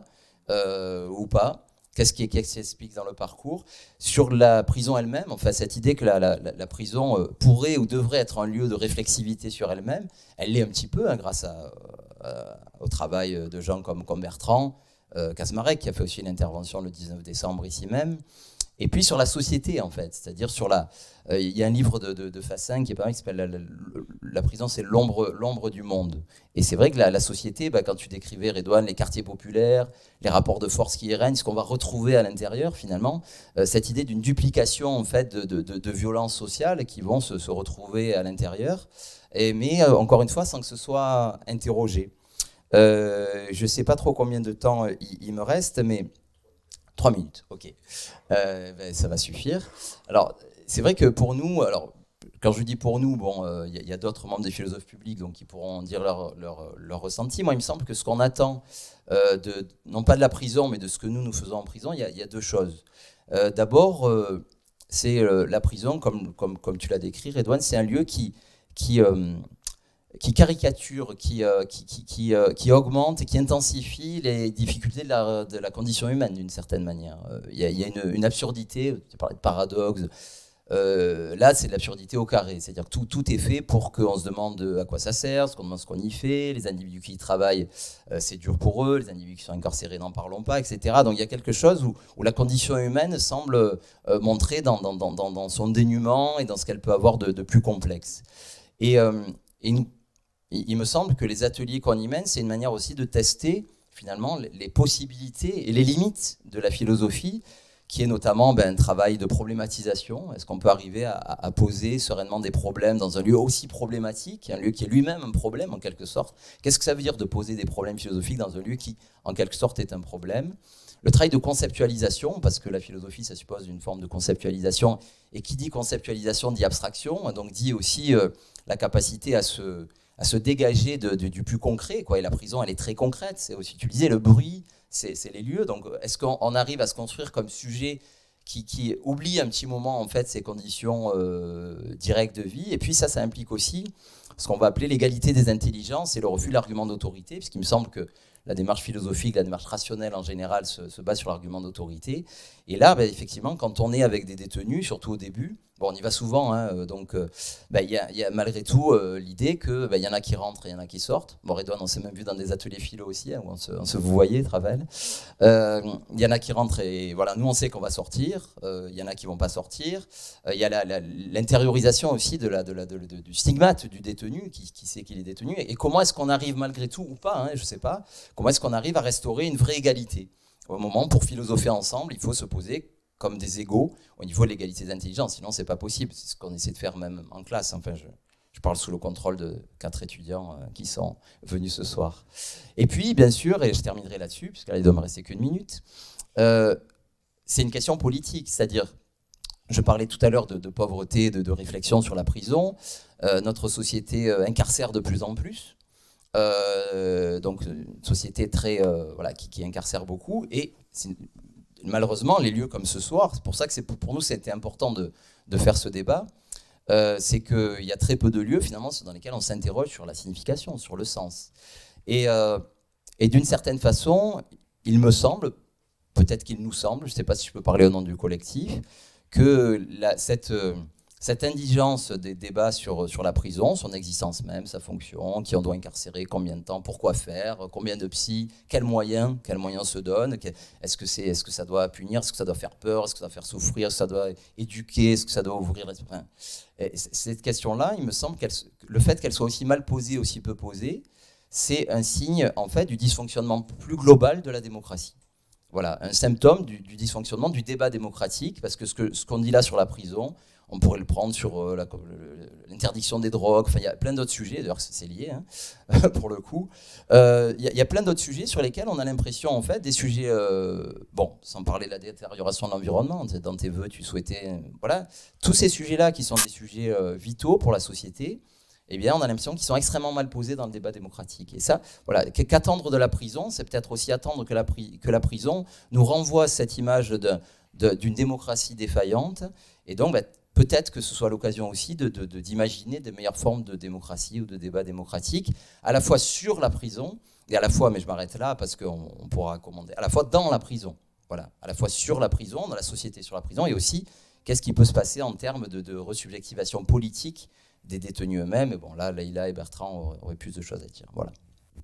[SPEAKER 4] ou pas? Qu'est-ce qui explique dans le parcours? Sur la prison elle-même, enfin, cette idée que la prison pourrait ou devrait être un lieu de réflexivité sur elle-même, elle l'est un petit peu grâce au travail de gens comme Bertrand Kasmarek, qui a fait aussi une intervention le 19 décembre ici même. Et puis sur la société, en fait, c'est-à-dire sur il y a un livre de Fassin qui est pas mal, qui s'appelle La prison, c'est l'ombre du monde. Et c'est vrai que la société, quand tu décrivais, Redouane, les quartiers populaires, les rapports de force qui y règnent, ce qu'on va retrouver à l'intérieur, finalement, cette idée d'une duplication, en fait, de violences sociales qui vont se retrouver à l'intérieur, mais encore une fois, sans que ce soit interrogé. Je ne sais pas trop combien de temps il me reste, mais 3 minutes, ok. Ça va suffire. Alors, c'est vrai que pour nous, quand je dis pour nous, y a d'autres membres des philosophes publics donc, qui pourront dire leur ressenti. Moi, il me semble que ce qu'on attend, non pas de la prison, mais de ce que nous faisons en prison, il y a 2 choses. D'abord, c'est la prison, comme tu l'as décrit, Redouane, c'est un lieu qui caricature, qui augmente et qui intensifie les difficultés de la condition humaine d'une certaine manière. Il y a une absurdité, tu parlais de paradoxe, là c'est de l'absurdité au carré, c'est-à-dire que tout est fait pour qu'on se demande à quoi ça sert, qu'on demande ce qu'on y fait, les individus qui y travaillent, c'est dur pour eux, les individus qui sont incarcérés n'en parlons pas, etc. Donc il y a quelque chose où la condition humaine semble montrer dans son dénuement et dans ce qu'elle peut avoir de plus complexe. Et il me semble que les ateliers qu'on y mène, c'est une manière aussi de tester finalement les possibilités et les limites de la philosophie, qui est notamment un travail de problématisation. Est-ce qu'on peut arriver à poser sereinement des problèmes dans un lieu aussi problématique, un lieu qui est lui-même un problème en quelque sorte? Qu'est-ce que ça veut dire de poser des problèmes philosophiques dans un lieu qui en quelque sorte est un problème? Le travail de conceptualisation, parce que la philosophie, ça suppose une forme de conceptualisation, et qui dit conceptualisation dit abstraction, donc dit aussi la capacité à se dégager du plus concret, quoi. Et la prison, elle est très concrète. C'est aussi, tu disais, le bruit, c'est les lieux. Donc, est-ce qu'on arrive à se construire comme sujet qui oublie un petit moment, en fait, ces conditions directes de vie? Et puis ça implique aussi ce qu'on va appeler l'égalité des intelligences et le refus de l'argument d'autorité, puisqu'il me semble que la démarche philosophique, la démarche rationnelle en général se base sur l'argument d'autorité. Et là, effectivement, quand on est avec des détenus, surtout au début, bon, on y va souvent, hein, donc il y a malgré tout l'idée qu'il y en a qui rentrent et il y en a qui sortent. Bon, Redouane, on s'est même vu dans des ateliers philo aussi, hein, où on se vouvoyait, Travel. Il y en a qui rentrent et voilà, nous on sait qu'on va sortir, il y en a qui vont pas sortir. Il y a l'intériorisation aussi du stigmate du détenu, qui sait qu'il est détenu, et comment est-ce qu'on arrive malgré tout, ou pas, hein, je sais pas, comment est-ce qu'on arrive à restaurer une vraie égalité. Au moment, pour philosopher ensemble, il faut se poser comme des égaux au niveau de l'égalité d'intelligence, sinon c'est pas possible. C'est ce qu'on essaie de faire même en classe. Enfin, je parle sous le contrôle de 4 étudiants qui sont venus ce soir. Et puis, bien sûr, et je terminerai là-dessus, puisque là, il doit me rester qu'une minute, c'est une question politique, c'est-à-dire, je parlais tout à l'heure de pauvreté, de réflexion sur la prison. Notre société incarcère de plus en plus. Donc, une société très, qui incarcère beaucoup. Et malheureusement, les lieux comme ce soir, c'est pour ça que pour nous, c'était important de faire ce débat, c'est qu'il y a très peu de lieux, finalement, dans lesquels on s'interroge sur la signification, sur le sens. Et d'une certaine façon, il me semble, peut-être qu'il nous semble, je ne sais pas si je peux parler au nom du collectif, que cette indigence des débats sur la prison, son existence même, sa fonction, qui on doit incarcérer, combien de temps, pourquoi faire, combien de psy, quels moyens se donnent, est-ce que ça doit punir, est-ce que ça doit faire peur, est-ce que ça doit faire souffrir, est-ce que ça doit éduquer, est-ce que ça doit ouvrir... Enfin, cette question-là, il me semble que le fait qu'elle soit aussi mal posée, aussi peu posée, c'est un signe en fait du dysfonctionnement plus global de la démocratie. Voilà, un symptôme du dysfonctionnement du débat démocratique, parce que ce qu'on dit là sur la prison, on pourrait le prendre sur l'interdiction des drogues, enfin il y a plein d'autres sujets, d'ailleurs c'est lié pour le coup. Il y a plein d'autres sujets sur lesquels on a l'impression, en fait, des sujets, sans parler de la détérioration de l'environnement, dans tes vœux tu souhaitais, voilà, tous ces sujets-là qui sont des sujets vitaux pour la société, eh bien on a l'impression qu'ils sont extrêmement mal posés dans le débat démocratique. Et ça, voilà, qu'attendre de la prison, c'est peut-être aussi attendre que la prison nous renvoie cette image d'une démocratie défaillante, et donc peut-être que ce soit l'occasion aussi d'imaginer des meilleures formes de démocratie ou de débat démocratique, à la fois sur la prison, et à la fois, mais je m'arrête là parce qu'on pourra commander, à la fois dans la prison, voilà, à la fois sur la prison, dans la société sur la prison, et aussi qu'est-ce qui peut se passer en termes de resubjectivation politique des détenus eux-mêmes. Et bon, là, Leïla et Bertrand auraient plus de choses à dire. Voilà.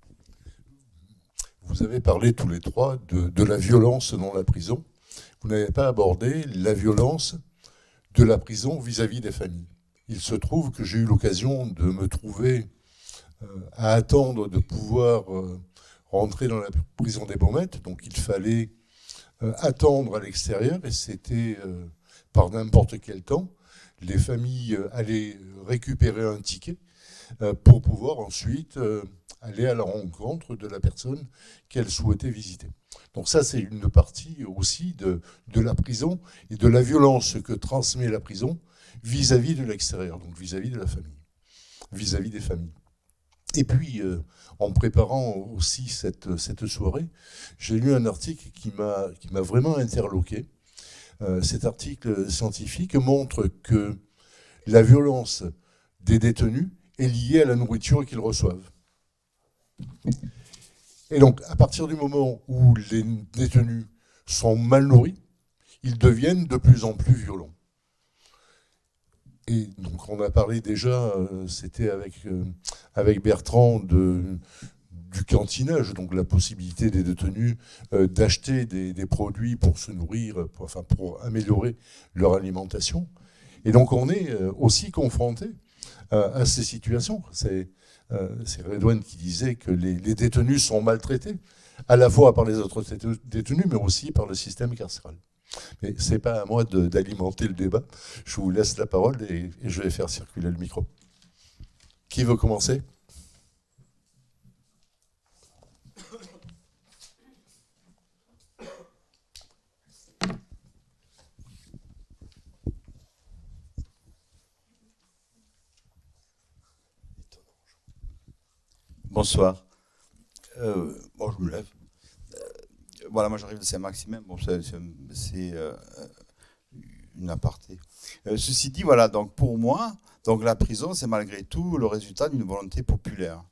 [SPEAKER 1] Vous avez parlé tous les trois de la violence dans la prison. Vous n'avez pas abordé la violence de la prison vis-à-vis des familles. Il se trouve que j'ai eu l'occasion de me trouver à attendre de pouvoir rentrer dans la prison des Baumettes. Donc il fallait attendre à l'extérieur, et c'était par n'importe quel temps. Les familles allaient récupérer un ticket pour pouvoir ensuite aller à la rencontre de la personne qu'elles souhaitaient visiter. Donc ça, c'est une partie aussi de la prison et de la violence que transmet la prison vis-à-vis de l'extérieur, donc vis-à-vis de la famille, vis-à-vis des familles. Et puis, en préparant aussi cette soirée, j'ai lu un article qui m'a vraiment interloqué. Cet article scientifique montre que la violence des détenus est liée à la nourriture qu'ils reçoivent. Et donc, à partir du moment où les détenus sont mal nourris, ils deviennent de plus en plus violents. Et donc, on a parlé déjà, c'était avec Bertrand, du cantinage, donc la possibilité des détenus d'acheter des produits pour se nourrir, pour améliorer leur alimentation. Et donc, on est aussi confronté à ces situations. C'est Redouane qui disait que les détenus sont maltraités, à la fois par les autres détenus, mais aussi par le système carcéral. Mais ce n'est pas à moi d'alimenter le débat. Je vous laisse la parole et je vais faire circuler le micro. Qui veut commencer ?
[SPEAKER 3] Bonsoir. Bon, je me lève. Voilà, moi j'arrive de Saint-Maximin. Bon, c'est une
[SPEAKER 5] une aparté. Ceci dit, voilà, donc pour moi, donc la prison, c'est malgré tout le résultat d'une volonté populaire.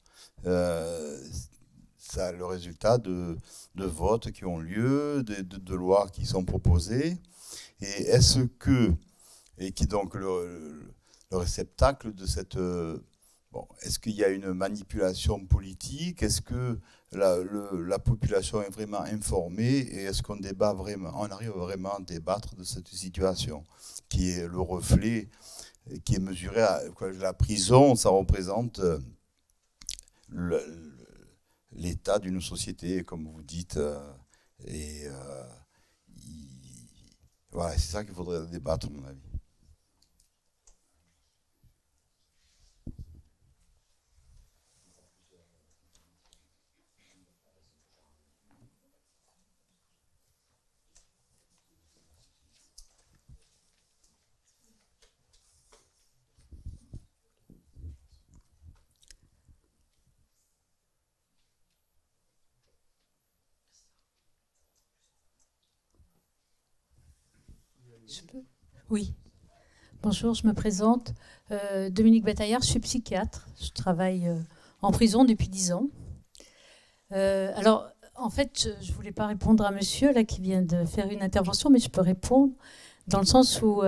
[SPEAKER 5] Ça, le résultat de votes qui ont lieu, de lois qui sont proposées. Et est-ce que, et qui est donc le réceptacle de cette... bon, est-ce qu'il y a une manipulation politique? Est-ce que la population est vraiment informée? Et est-ce qu'on débat vraiment, on arrive vraiment à débattre de cette situation qui est le reflet, qui est mesuré à la prison, ça représente l'état d'une société, comme vous dites, et voilà, c'est ça qu'il faudrait débattre, à mon avis.
[SPEAKER 6] Je peux ? Oui. Bonjour, je me présente. Dominique Bataillard, je suis psychiatre. Je travaille en prison depuis 10 ans. Alors, en fait, je ne voulais pas répondre à monsieur là, qui vient de faire une intervention, mais je peux répondre dans le sens où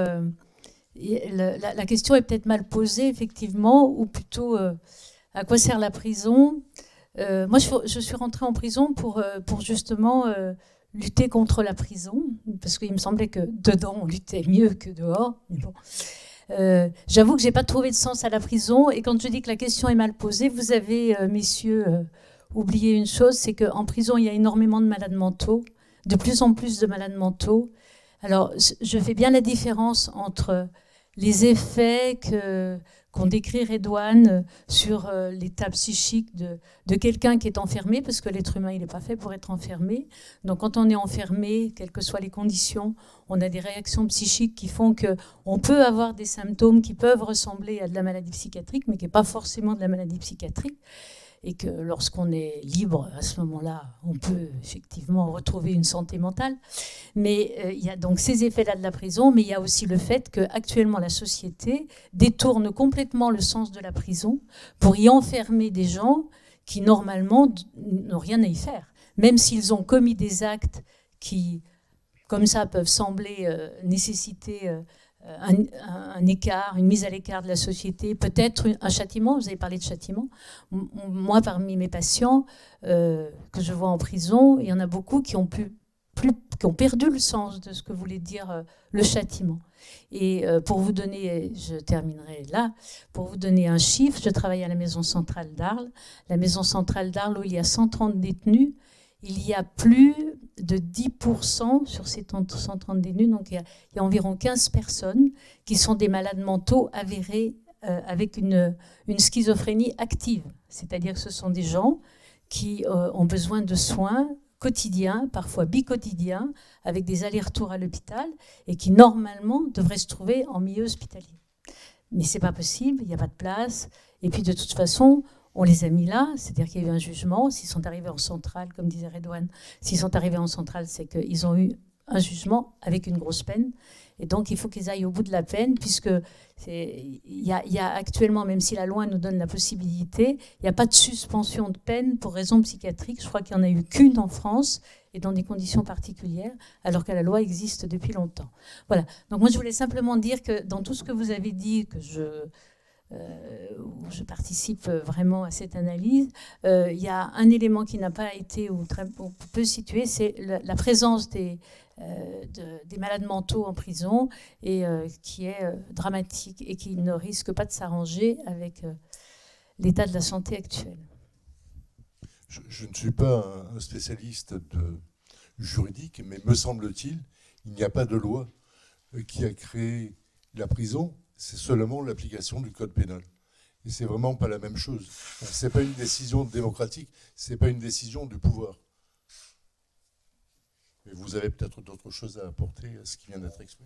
[SPEAKER 6] la question est peut-être mal posée, effectivement, ou plutôt à quoi sert la prison. Moi, je suis rentrée en prison pour justement... lutter contre la prison, parce qu'il me semblait que dedans, on luttait mieux que dehors. Mais bon. J'avoue que je n'ai pas trouvé de sens à la prison, et quand je dis que la question est mal posée, vous avez, messieurs, oublié une chose, c'est qu'en prison, il y a énormément de malades mentaux, de plus en plus de malades mentaux. Alors, je fais bien la différence entre les effets qu'on décrit Redouane sur l'état psychique de quelqu'un qui est enfermé, parce que l'être humain, il n'est pas fait pour être enfermé. Donc quand on est enfermé, quelles que soient les conditions, on a des réactions psychiques qui font qu'on peut avoir des symptômes qui peuvent ressembler à de la maladie psychiatrique, mais qui n'est pas forcément de la maladie psychiatrique. Et que lorsqu'on est libre, à ce moment-là, on peut effectivement retrouver une santé mentale. Mais il y a donc ces effets-là de la prison, mais il y a aussi le fait qu'actuellement la société détourne complètement le sens de la prison pour y enfermer des gens qui normalement n'ont rien à y faire. Même s'ils ont commis des actes qui, comme ça, peuvent sembler nécessiter... un écart, une mise à l'écart de la société, peut-être un châtiment. Vous avez parlé de châtiment. Moi, parmi mes patients que je vois en prison, il y en a beaucoup qui ont perdu le sens de ce que voulait dire le châtiment. Et pour vous donner, je terminerai là, pour vous donner un chiffre, je travaille à la Maison Centrale d'Arles. La Maison Centrale d'Arles, où il y a 130 détenus, il y a plus de 10% sur ces 130 détenus, donc il y a environ 15 personnes qui sont des malades mentaux avérés avec une schizophrénie active. C'est-à-dire que ce sont des gens qui ont besoin de soins quotidiens, parfois biquotidiens, avec des allers-retours à l'hôpital, et qui normalement devraient se trouver en milieu hospitalier. Mais ce n'est pas possible, il n'y a pas de place, et puis de toute façon... on les a mis là, c'est-à-dire qu'il y a eu un jugement. S'ils sont arrivés en centrale, comme disait Redouane, s'ils sont arrivés en centrale, c'est qu'ils ont eu un jugement avec une grosse peine. Et donc, il faut qu'ils aillent au bout de la peine, puisque il y a actuellement, même si la loi nous donne la possibilité, il n'y a pas de suspension de peine pour raison psychiatrique. Je crois qu'il n'y en a eu qu'une en France, et dans des conditions particulières, alors que la loi existe depuis longtemps. Voilà. Donc moi, je voulais simplement dire que dans tout ce que vous avez dit, que où je participe vraiment à cette analyse, il y a un élément qui n'a pas été ou peu situé, c'est la présence des malades mentaux en prison, et qui est dramatique et qui ne risque pas de s'arranger avec l'état de la santé actuel.
[SPEAKER 1] Je ne suis pas un spécialiste juridique, mais me semble-t-il, il n'y a pas de loi qui a créé la prison. C'est seulement l'application du code pénal. Et c'est vraiment pas la même chose. Ce n'est pas une décision démocratique, ce n'est pas une décision du pouvoir. Mais vous avez peut-être d'autres choses à apporter à ce qui vient d'être exprimé.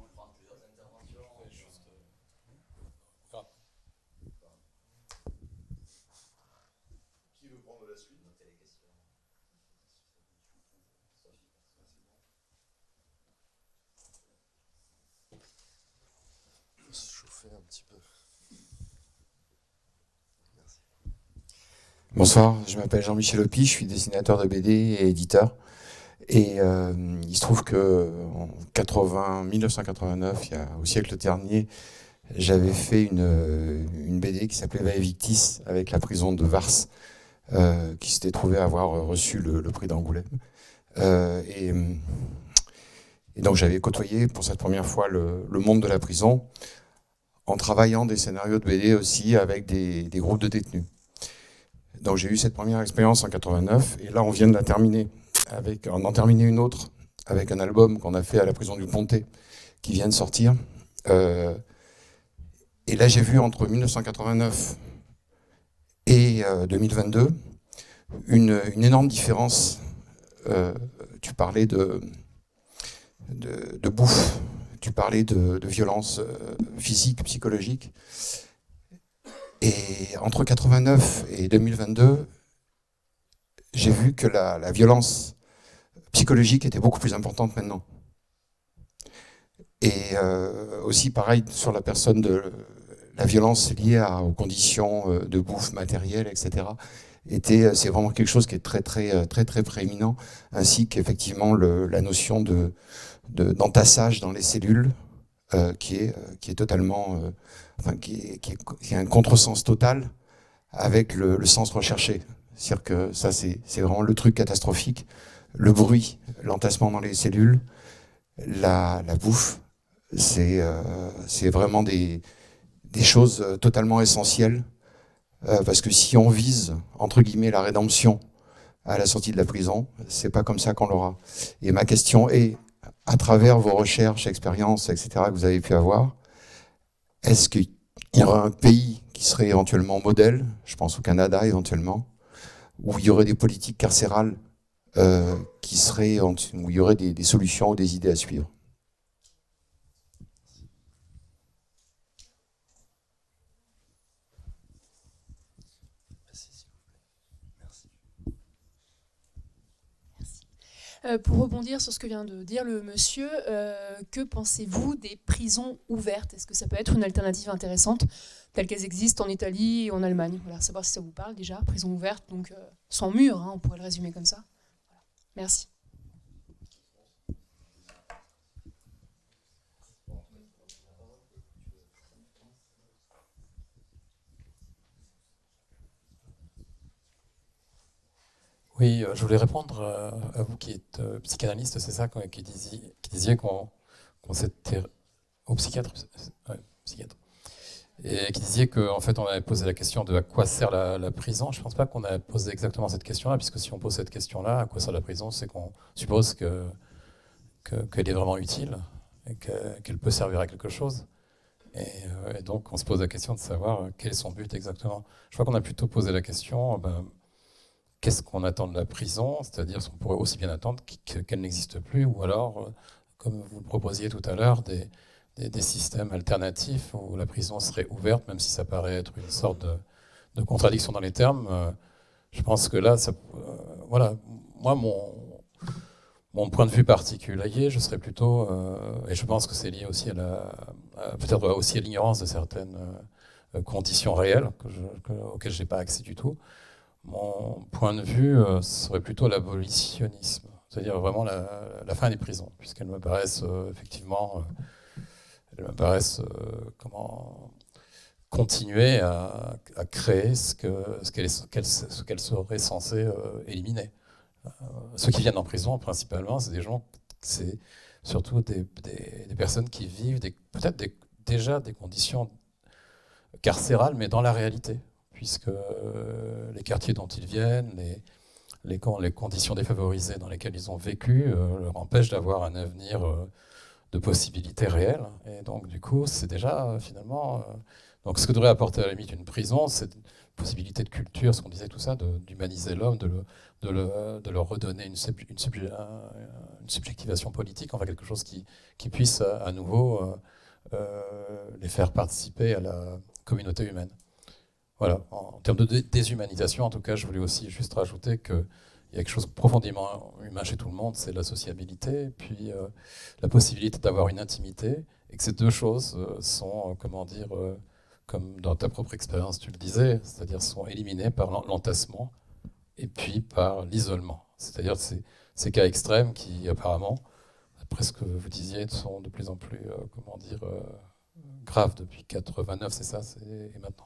[SPEAKER 1] Qui veut prendre la suite ? chauffer un petit peu. Merci.
[SPEAKER 7] Bonsoir, je m'appelle Jean-Michel Opie, je suis dessinateur de BD et éditeur. Et il se trouve qu'en 1989, au siècle dernier, j'avais fait une BD qui s'appelait Vae Victis avec la prison de Vars, qui s'était trouvé avoir reçu le prix d'Angoulême. Et donc j'avais côtoyé pour cette première fois le monde de la prison en travaillant des scénarios de BD aussi avec des groupes de détenus. Donc j'ai eu cette première expérience en 89 et là on vient de la terminer, on en terminer une autre avec un album qu'on a fait à la prison du Pontet qui vient de sortir. Et là j'ai vu entre 1989 et 2022 une énorme différence. Tu parlais de bouffe, tu parlais de violence physique, psychologique. Et entre 89 et 2022, j'ai vu que la violence psychologique était beaucoup plus importante maintenant. Et aussi pareil sur la personne de la violence liée aux conditions de bouffe matérielle, etc. C'est vraiment quelque chose qui est très prééminent, ainsi qu'effectivement la notion d'entassage dans les cellules, qui est totalement, qui est un contresens total avec le sens recherché. C'est-à-dire que ça, c'est vraiment le truc catastrophique. Le bruit, l'entassement dans les cellules, la bouffe, c'est vraiment des choses totalement essentielles. Parce que si on vise, entre guillemets, la rédemption à la sortie de la prison, c'est pas comme ça qu'on l'aura. Et ma question est, à travers vos recherches, expériences, etc., que vous avez pu avoir, est-ce qu'il y aura un pays qui serait éventuellement modèle, je pense au Canada éventuellement, où il y aurait des politiques carcérales où il y aurait des solutions ou des idées à suivre?
[SPEAKER 8] Pour rebondir sur ce que vient de dire le monsieur, que pensez-vous des prisons ouvertes? Est-ce que ça peut être une alternative intéressante, telles qu'elles existent en Italie et en Allemagne? Voilà, savoir si ça vous parle déjà, prison ouverte, donc sans mur, hein, on pourrait le résumer comme ça. Voilà. Merci.
[SPEAKER 2] Oui, je voulais répondre à vous qui êtes psychanalyste, c'est ça, qui disiez qu'on s'était... Au psychiatre, ouais, psychiatre. Et qui disiez qu'en fait on avait posé la question de à quoi sert la prison. Je ne pense pas qu'on a posé exactement cette question-là, puisque si on pose cette question-là, à quoi sert la prison, c'est qu'on suppose qu'elle est vraiment utile et qu'elle peut servir à quelque chose. Et donc on se pose la question de savoir quel est son but exactement. Je crois qu'on a plutôt posé la question... qu'est-ce qu'on attend de la prison? C'est-à-dire qu'on pourrait aussi bien attendre qu'elle n'existe plus, ou alors, comme vous le proposiez tout à l'heure, des systèmes alternatifs où la prison serait ouverte, même si ça paraît être une sorte de contradiction dans les termes. Je pense que là, voilà, moi, mon point de vue particulier, je serais plutôt, et je pense que c'est lié aussi peut-être aussi à l'ignorance de certaines conditions réelles auxquelles je n'ai pas accès du tout. Mon point de vue serait plutôt l'abolitionnisme, c'est-à-dire vraiment la fin des prisons, puisqu'elles me paraissent effectivement, continuer à créer ce qu'elles seraient censées éliminer. Ceux qui viennent en prison, principalement, c'est des gens, c'est surtout des personnes qui vivent peut-être déjà des conditions carcérales, mais dans la réalité, puisque les quartiers dont ils viennent, les conditions défavorisées dans lesquelles ils ont vécu leur empêchent d'avoir un avenir de possibilités réelles. Et donc, du coup, c'est déjà, finalement... donc, ce que devrait apporter à la limite une prison, c'est une possibilité de culture, ce qu'on disait, tout ça, d'humaniser l'homme, de leur redonner une subjectivation politique, enfin quelque chose qui puisse à nouveau les faire participer à la communauté humaine. Voilà, en termes de déshumanisation, en tout cas, je voulais aussi juste rajouter qu'il y a quelque chose de profondément humain chez tout le monde, c'est la sociabilité, puis la possibilité d'avoir une intimité, et que ces deux choses sont, comment dire, comme dans ta propre expérience tu le disais, c'est-à-dire sont éliminées par l'entassement et puis par l'isolement. C'est-à-dire ces cas extrêmes qui apparemment, après ce que vous disiez, sont de plus en plus, comment dire, graves depuis 89, c'est ça, et maintenant.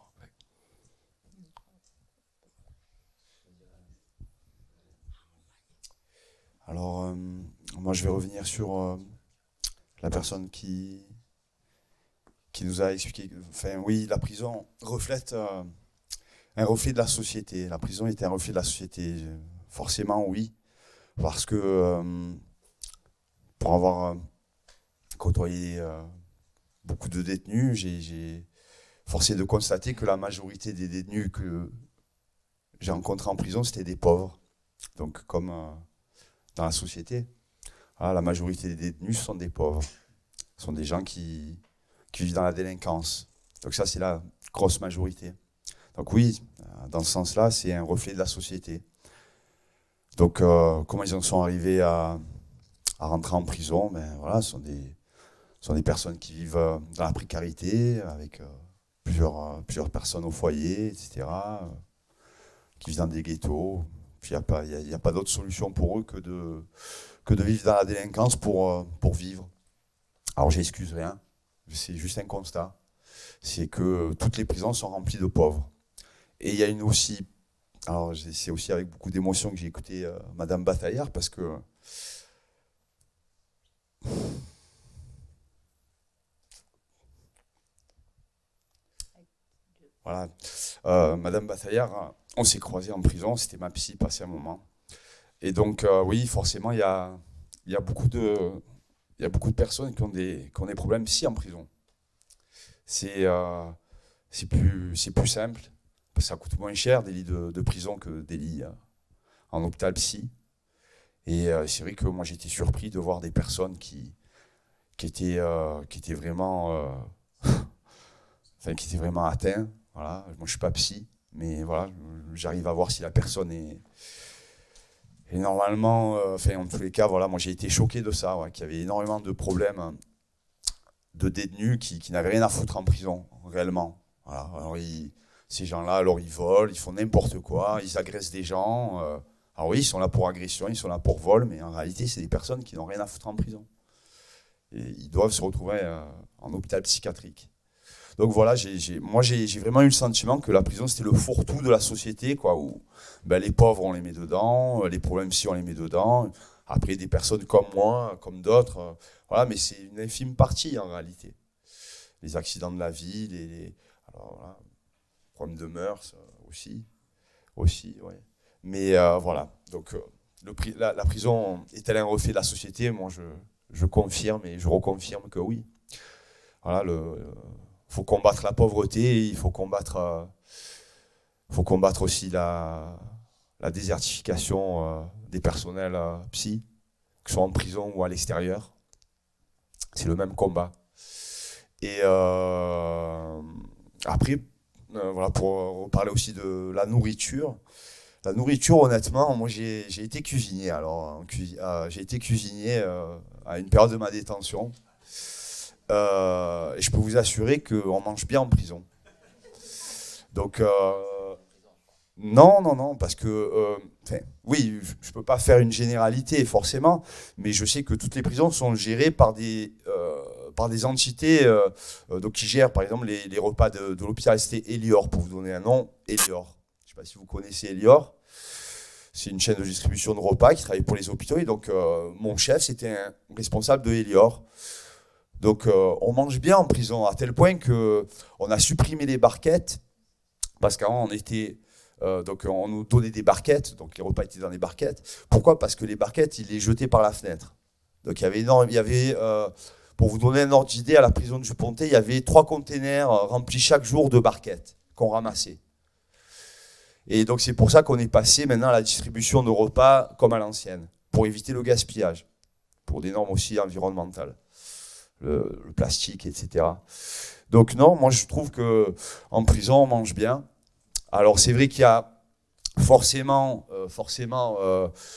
[SPEAKER 3] Alors, moi, je vais revenir sur la personne qui nous a expliqué. Enfin, oui, la prison reflète un reflet de la société. La prison était un reflet de la société. Forcément, oui. Parce que pour avoir côtoyé beaucoup de détenus, j'ai forcé de constater que la majorité des détenus que j'ai rencontrés en prison, c'était des pauvres. Donc, comme dans la société, voilà, la majorité des détenus sont des pauvres. Ce sont des gens qui vivent dans la délinquance. Donc ça, c'est la grosse majorité. Donc oui, dans ce sens-là, c'est un reflet de la société. Donc comment ils en sont arrivés à rentrer en prison? Ben, voilà, ce sont des personnes qui vivent dans la précarité, avec plusieurs personnes au foyer, etc., qui vivent dans des ghettos. Puis il n'y a pas d'autre solution pour eux que de vivre dans la délinquance pour vivre. Alors j'excuse rien, c'est juste un constat. C'est que toutes les prisons sont remplies de pauvres. Et il y a une aussi, alors c'est aussi avec beaucoup d'émotion que j'ai écouté Madame Bataillard, parce que voilà, Madame Bataillard, on s'est croisés en prison, c'était ma psy passé un moment. Et donc oui, forcément, il y a beaucoup de personnes qui ont des problèmes psy en prison. C'est plus simple, parce que ça coûte moins cher des lits de prison que des lits en hôpital psy. Et c'est vrai que moi j'étais surpris de voir des personnes qui étaient vraiment enfin, qui étaient vraiment atteintes. Voilà. Moi je suis pas psy, mais voilà, j'arrive à voir si la personne est normalement, enfin en tous les cas, voilà, moi j'ai été choqué de ça, ouais, qu'il y avait énormément de problèmes de détenus qui n'avaient rien à foutre en prison, réellement. Voilà. Alors, ces gens-là, alors ils volent, ils font n'importe quoi, ils agressent des gens. Alors oui, ils sont là pour agression, ils sont là pour vol, mais en réalité, c'est des personnes qui n'ont rien à foutre en prison. Et ils doivent se retrouver en hôpital psychiatrique. Donc voilà, moi j'ai vraiment eu le sentiment que la prison c'était le fourre-tout de la société, quoi, où ben, les pauvres on les met dedans, les problèmes psy on les met dedans, après des personnes comme moi, comme d'autres, voilà, mais c'est une infime partie en réalité. Les accidents de la vie, alors, voilà, problèmes de mœurs aussi, ouais. Mais voilà, donc la prison est-elle un reflet de la société? Moi je confirme et je reconfirme que oui. Voilà, faut combattre la pauvreté, il faut combattre aussi la désertification des personnels psy, que ce soit en prison ou à l'extérieur. C'est le même combat. Et après, voilà, pour parler aussi de la nourriture. La nourriture, honnêtement, moi j'ai été cuisinier. Alors, j'ai été cuisinier à une période de ma détention. Et je peux vous assurer qu'on mange bien en prison. Donc, non, parce que, oui, je ne peux pas faire une généralité forcément, mais je sais que toutes les prisons sont gérées par des entités donc qui gèrent par exemple les repas de l'hôpital. C'était Elior, pour vous donner un nom, Elior. Je ne sais pas si vous connaissez Elior. C'est une chaîne de distribution de repas qui travaille pour les hôpitaux. Et donc, mon chef, c'était un responsable de Elior. Donc on mange bien en prison, à tel point qu'on a supprimé les barquettes, parce qu'avant donc on nous donnait des barquettes, donc les repas étaient dans les barquettes. Pourquoi? Parce que les barquettes, ils les jetaient par la fenêtre. Donc il y avait pour vous donner un ordre d'idée, à la prison de Juponté, il y avait 3 containers remplis chaque jour de barquettes qu'on ramassait. Et donc c'est pour ça qu'on est passé maintenant à la distribution de repas comme à l'ancienne, pour éviter le gaspillage, pour des normes aussi environnementales. Le plastique, etc. Donc non, moi je trouve qu'en prison on mange bien. Alors c'est vrai qu'il y a forcément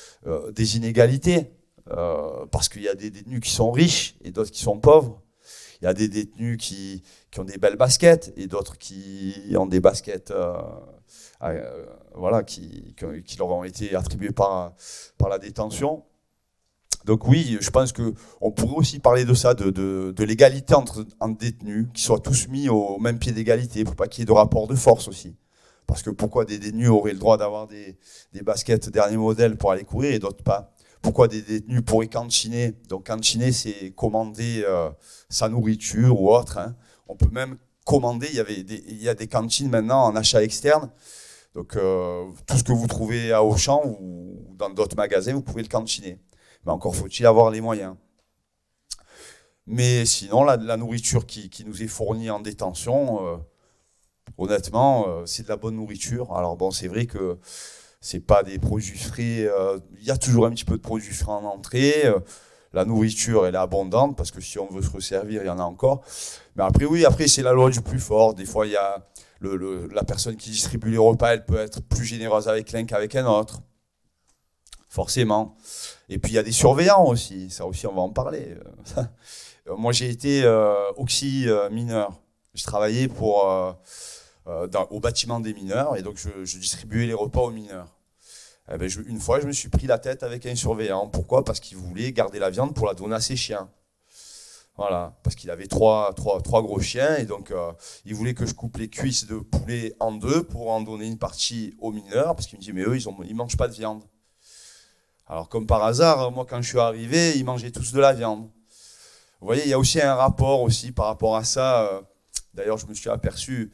[SPEAKER 3] des inégalités, parce qu'il y a des détenus qui sont riches et d'autres qui sont pauvres. y a des détenus qui ont des belles baskets et d'autres qui ont des baskets voilà, qui leur ont été attribuées par la détention. Donc oui, je pense qu'on pourrait aussi parler de ça, de l'égalité entre détenus, qu'ils soient tous mis au même pied d'égalité, pour pas qu'il y ait de rapport de force aussi. Parce que pourquoi des détenus auraient le droit d'avoir des baskets dernier modèle pour aller courir et d'autres pas? Pourquoi des détenus pourraient cantiner? Donc cantiner, c'est commander sa nourriture ou autre. Hein. On peut même commander, il y a des cantines maintenant en achat externe. Donc tout ce que vous trouvez à Auchan ou dans d'autres magasins, vous pouvez le cantiner. Mais encore faut-il avoir les moyens. Mais sinon, la nourriture qui nous est fournie en détention, honnêtement, c'est de la bonne nourriture. Alors bon, c'est vrai que c'est pas des produits frais. Il y a toujours un petit peu de produits frais en entrée. La nourriture, elle est abondante parce que si on veut se resservir, il y en a encore. Mais après, oui, après c'est la loi du plus fort. Des fois, il y a la personne qui distribue les repas, elle peut être plus généreuse avec l'un qu'avec un autre. Forcément. Et puis il y a des surveillants aussi, ça aussi on va en parler. Moi j'ai été oxy mineur, je travaillais au bâtiment des mineurs et donc je distribuais les repas aux mineurs. Eh ben, une fois je me suis pris la tête avec un surveillant, pourquoi? Parce qu'il voulait garder la viande pour la donner à ses chiens. Voilà, parce qu'il avait trois gros chiens et donc il voulait que je coupe les cuisses de poulet en deux pour en donner une partie aux mineurs, parce qu'il me dit mais eux ils mangent pas de viande. Alors comme par hasard, moi quand je suis arrivé, ils mangeaient tous de la viande. Vous voyez, il y a aussi un rapport aussi par rapport à ça. D'ailleurs, je me suis aperçu,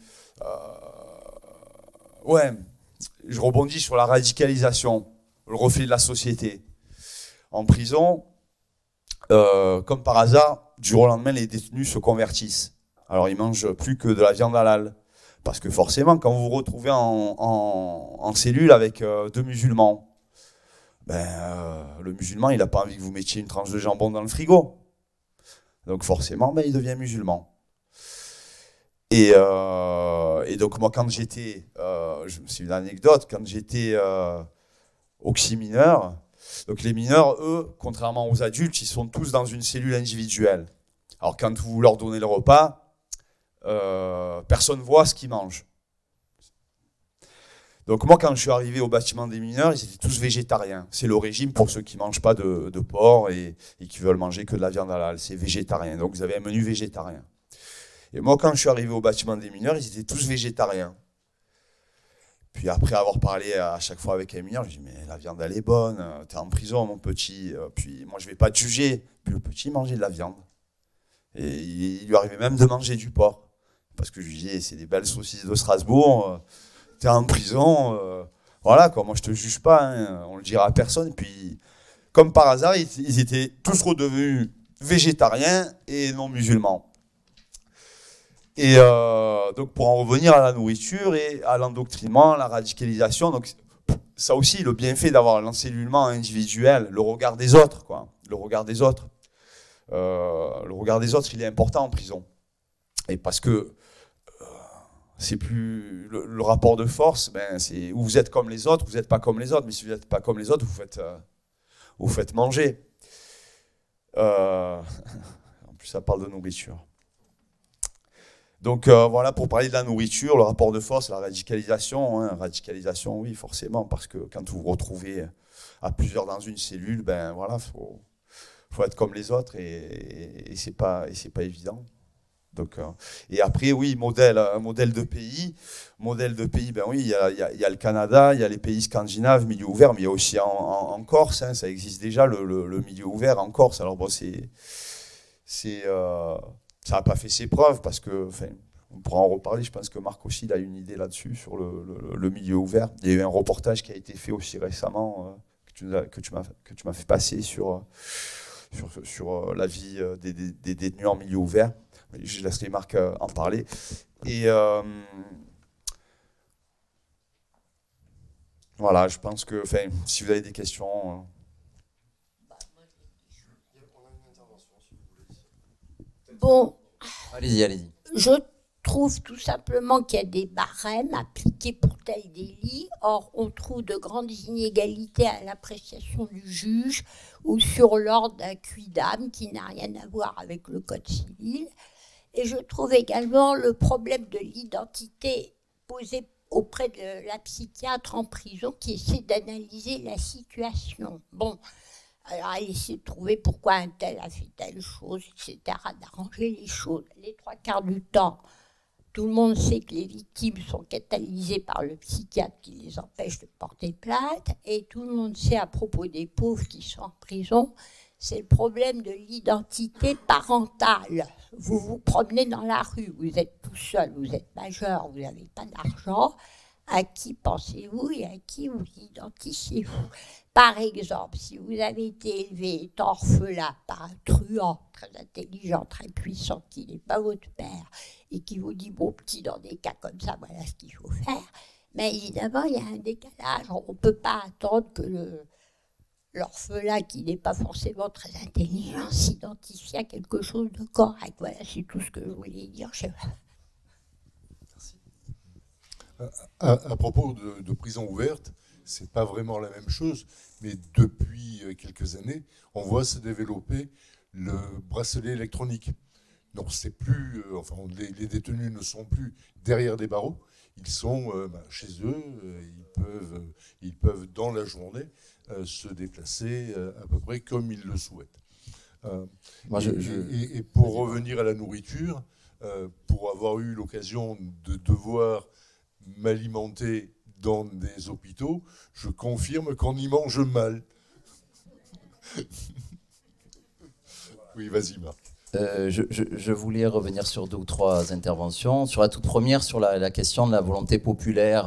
[SPEAKER 3] ouais, je rebondis sur la radicalisation, le reflet de la société. En prison, comme par hasard, du jour au lendemain, les détenus se convertissent. Alors ils mangent plus que de la viande halal. Parce que forcément, quand vous vous retrouvez en cellule avec deux musulmans, le musulman, il n'a pas envie que vous mettiez une tranche de jambon dans le frigo. Donc forcément, il devient musulman. Et donc moi, quand j'étais, c'est une anecdote, quand j'étais oxy mineur, donc les mineurs, eux, contrairement aux adultes, ils sont tous dans une cellule individuelle. Alors quand vous leur donnez le repas, personne ne voit ce qu'ils mangent. Donc moi, quand je suis arrivé au bâtiment des mineurs, ils étaient tous végétariens. C'est le régime pour ceux qui ne mangent pas de porc et qui veulent manger que de la viande halal. C'est végétarien. Donc vous avez un menu végétarien. Et moi, quand je suis arrivé au bâtiment des mineurs, ils étaient tous végétariens. Puis après avoir parlé à chaque fois avec un mineur, je dis mais la viande elle est bonne, t'es en prison mon petit. Puis moi je vais pas te juger. Puis le petit mangeait de la viande. Et il lui arrivait même de manger du porc. Parce que je lui disais c'est des belles saucisses de Strasbourg. T'es en prison, voilà quoi, moi je te juge pas, hein, on le dira à personne. Puis, comme par hasard, ils étaient tous redevenus végétariens et non musulmans. Et donc pour en revenir à la nourriture et à l'endoctrinement, la radicalisation, donc ça aussi, le bienfait d'avoir l'encellulement individuel, le regard des autres, quoi, le regard des autres. Le regard des autres, il est important en prison. Et parce que c'est plus le rapport de force, c'est où vous êtes comme les autres, vous n'êtes pas comme les autres, mais si vous n'êtes pas comme les autres, vous faites manger. En plus, ça parle de nourriture. Donc voilà, pour parler de la nourriture, le rapport de force, la radicalisation. Hein, radicalisation, oui, forcément, parce que quand vous vous retrouvez à plusieurs dans une cellule, voilà, faut être comme les autres et c'est pas évident. Donc, et après, oui, modèle de pays, oui, il y a le Canada, il y a les pays scandinaves, milieu ouvert, mais il y a aussi en Corse, hein, ça existe déjà, le milieu ouvert en Corse. Alors bon, ça n'a pas fait ses preuves, parce que, on pourra en reparler, je pense que Marc aussi il a une idée là-dessus, sur le milieu ouvert. Il y a eu un reportage qui a été fait aussi récemment, que tu m'as fait passer sur la vie des détenus en milieu ouvert. Je laisserai Marc en parler. Et voilà, je pense que, si vous avez des questions.
[SPEAKER 9] Bon.
[SPEAKER 4] Allez-y.
[SPEAKER 9] Je trouve tout simplement qu'il y a des barèmes appliqués pour tel délit. Or, on trouve de grandes inégalités à l'appréciation du juge ou sur l'ordre d'un quidam qui n'a rien à voir avec le code civil. Et je trouve également le problème de l'identité posé auprès de la psychiatre en prison qui essaie d'analyser la situation. Bon, alors elle essaie de trouver pourquoi un tel a fait telle chose, etc., d'arranger les choses. Les 3/4 du temps, tout le monde sait que les victimes sont catalysées par le psychiatre qui les empêche de porter plainte, et tout le monde sait à propos des pauvres qui sont en prison, c'est le problème de l'identité parentale. Vous vous promenez dans la rue, vous êtes tout seul, vous êtes majeur, vous n'avez pas d'argent. À qui pensez-vous et à qui vous identifiez-vous? Par exemple, si vous avez été élevé étant orphelin par un truand très intelligent, très puissant, qui n'est pas votre père, et qui vous dit, bon petit, dans des cas comme ça, voilà ce qu'il faut faire, mais évidemment, il y a un décalage. On ne peut pas attendre que l'orphelin, qui n'est pas forcément très intelligent, s'identifie à quelque chose de correct. Voilà, c'est tout ce que je voulais dire.
[SPEAKER 1] À propos de prison ouverte, c'est pas vraiment la même chose, mais depuis quelques années, on voit se développer le bracelet électronique. Donc c'est plus, les détenus ne sont plus derrière des barreaux, ils sont chez eux, ils peuvent dans la journée se déplacer à peu près comme ils le souhaitent. Et pour revenir à la nourriture, pour avoir eu l'occasion de devoir m'alimenter dans des hôpitaux, je confirme qu'on y mange mal. Oui, vas-y Marc.
[SPEAKER 4] Je voulais revenir sur 2 ou 3 interventions. Sur la toute première, sur la question de la volonté populaire.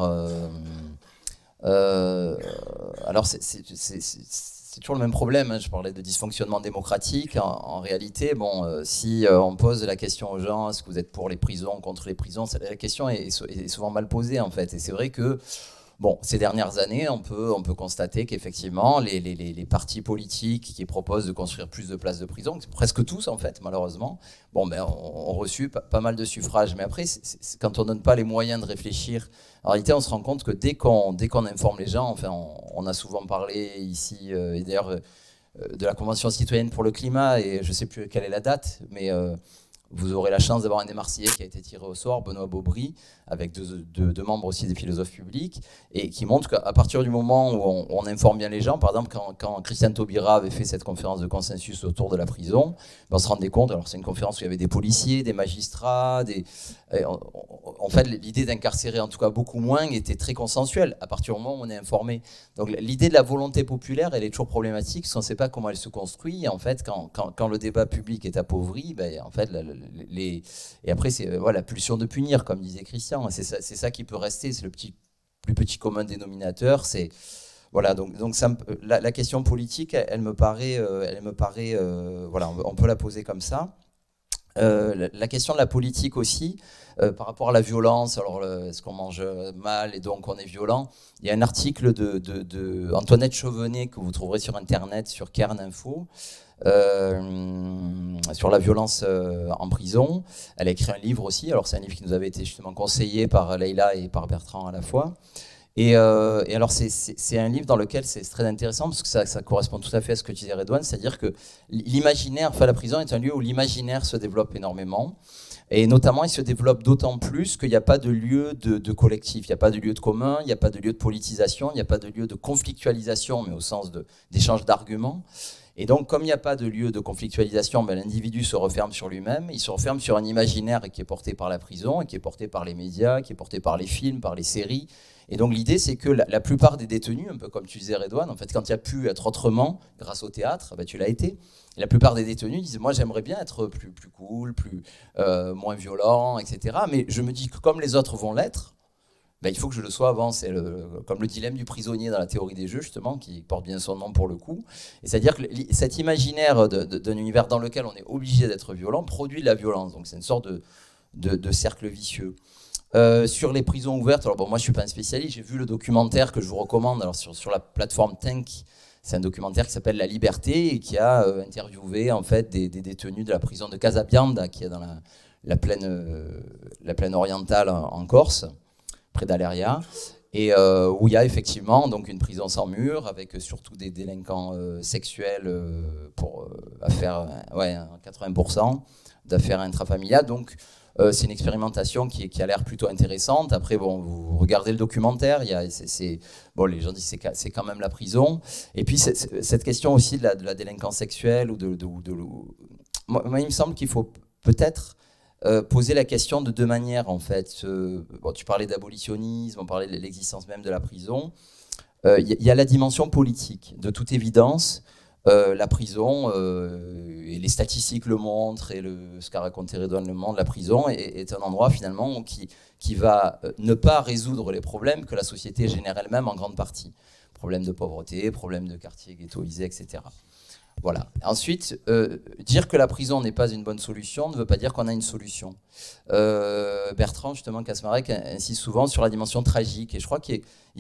[SPEAKER 4] Alors, c'est toujours le même problème. Hein. Je parlais de dysfonctionnement démocratique. En réalité, si on pose la question aux gens, est-ce que vous êtes pour les prisons, contre les prisons, la question est souvent mal posée, en fait. Et c'est vrai que ces dernières années, on peut constater qu'effectivement, les partis politiques qui proposent de construire plus de places de prison, presque tous en fait, malheureusement, ont reçu pas mal de suffrages. Mais après, quand on ne donne pas les moyens de réfléchir, en réalité, on se rend compte que dès qu'on informe les gens, on a souvent parlé ici, et d'ailleurs, de la Convention citoyenne pour le climat, et je ne sais plus quelle est la date, mais vous aurez la chance d'avoir un des Marseillais qui a été tiré au sort, Benoît Beaubry, avec deux membres aussi des philosophes publics, et qui montre qu'à partir du moment où on informe bien les gens, par exemple quand Christian Taubira avait fait cette conférence de consensus autour de la prison, on se rendait compte, alors c'est une conférence où il y avait des policiers, des magistrats, en fait l'idée d'incarcérer en tout cas beaucoup moins était très consensuelle à partir du moment où on est informé. Donc l'idée de la volonté populaire, elle est toujours problématique, si on ne sait pas comment elle se construit. En fait, quand le débat public est appauvri, en fait, et après c'est la pulsion de punir, comme disait Christian. C'est ça qui peut rester, c'est le plus petit commun dénominateur. Donc la question politique, elle me paraît, on peut la poser comme ça. La question de la politique aussi, par rapport à la violence, alors est-ce qu'on mange mal et donc on est violent? Il y a un article de Antoinette Chauvenet que vous trouverez sur Internet, sur Cairn Info, sur la violence en prison. Elle a écrit un livre aussi, alors c'est un livre qui nous avait été justement conseillé par Leïla et par Bertrand à la fois. Et alors c'est un livre dans lequel c'est très intéressant parce que ça correspond tout à fait à ce que disait Redouane, c'est-à-dire que l'imaginaire, la prison est un lieu où l'imaginaire se développe énormément, et notamment il se développe d'autant plus qu'il n'y a pas de lieu de collectif, il n'y a pas de lieu de commun, il n'y a pas de lieu de politisation, il n'y a pas de lieu de conflictualisation, mais au sens d'échange d'arguments. Et donc, comme il n'y a pas de lieu de conflictualisation, l'individu se referme sur lui-même, il se referme sur un imaginaire qui est porté par la prison, et qui est porté par les médias, qui est porté par les films, par les séries. Et donc l'idée, c'est que la plupart des détenus, un peu comme tu disais Redouane, en fait, quand il y a pu être autrement, grâce au théâtre, tu l'as été, et la plupart des détenus disent, moi j'aimerais bien être plus cool, moins violent, etc. Mais je me dis que comme les autres vont l'être, il faut que je le sois avant. C'est comme le dilemme du prisonnier dans la théorie des jeux, justement, qui porte bien son nom pour le coup. Et c'est-à-dire que cet imaginaire d'un univers dans lequel on est obligé d'être violent produit de la violence. Donc c'est une sorte de cercle vicieux. Sur les prisons ouvertes, alors moi je ne suis pas un spécialiste, j'ai vu le documentaire que je vous recommande alors sur la plateforme Tank. C'est un documentaire qui s'appelle La Liberté et qui a interviewé en fait des détenus de la prison de Casabianda, qui est dans la plaine orientale en Corse, près d'Aléria, et où il y a effectivement donc une prison sans mur avec surtout des délinquants sexuels pour affaires, 80% d'affaires intrafamiliales. Donc c'est une expérimentation qui a l'air plutôt intéressante. Après, bon, vous regardez le documentaire, bon, les gens disent que c'est quand même la prison. Et puis, cette question aussi de la délinquance sexuelle, moi, il me semble qu'il faut peut-être poser la question de deux manières, en fait. Bon, tu parlais d'abolitionnisme, on parlait de l'existence même de la prison. Il y a la dimension politique, de toute évidence. La prison, et les statistiques le montrent, et ce qu'a raconté Redouane le montre, la prison est un endroit finalement qui va ne pas résoudre les problèmes que la société génère elle-même en grande partie. Problèmes de pauvreté, problèmes de quartiers ghettoisés, etc. Voilà. Ensuite, dire que la prison n'est pas une bonne solution ne veut pas dire qu'on a une solution. Bertrand, justement, Kasmarek insiste souvent sur la dimension tragique, et je crois qu'il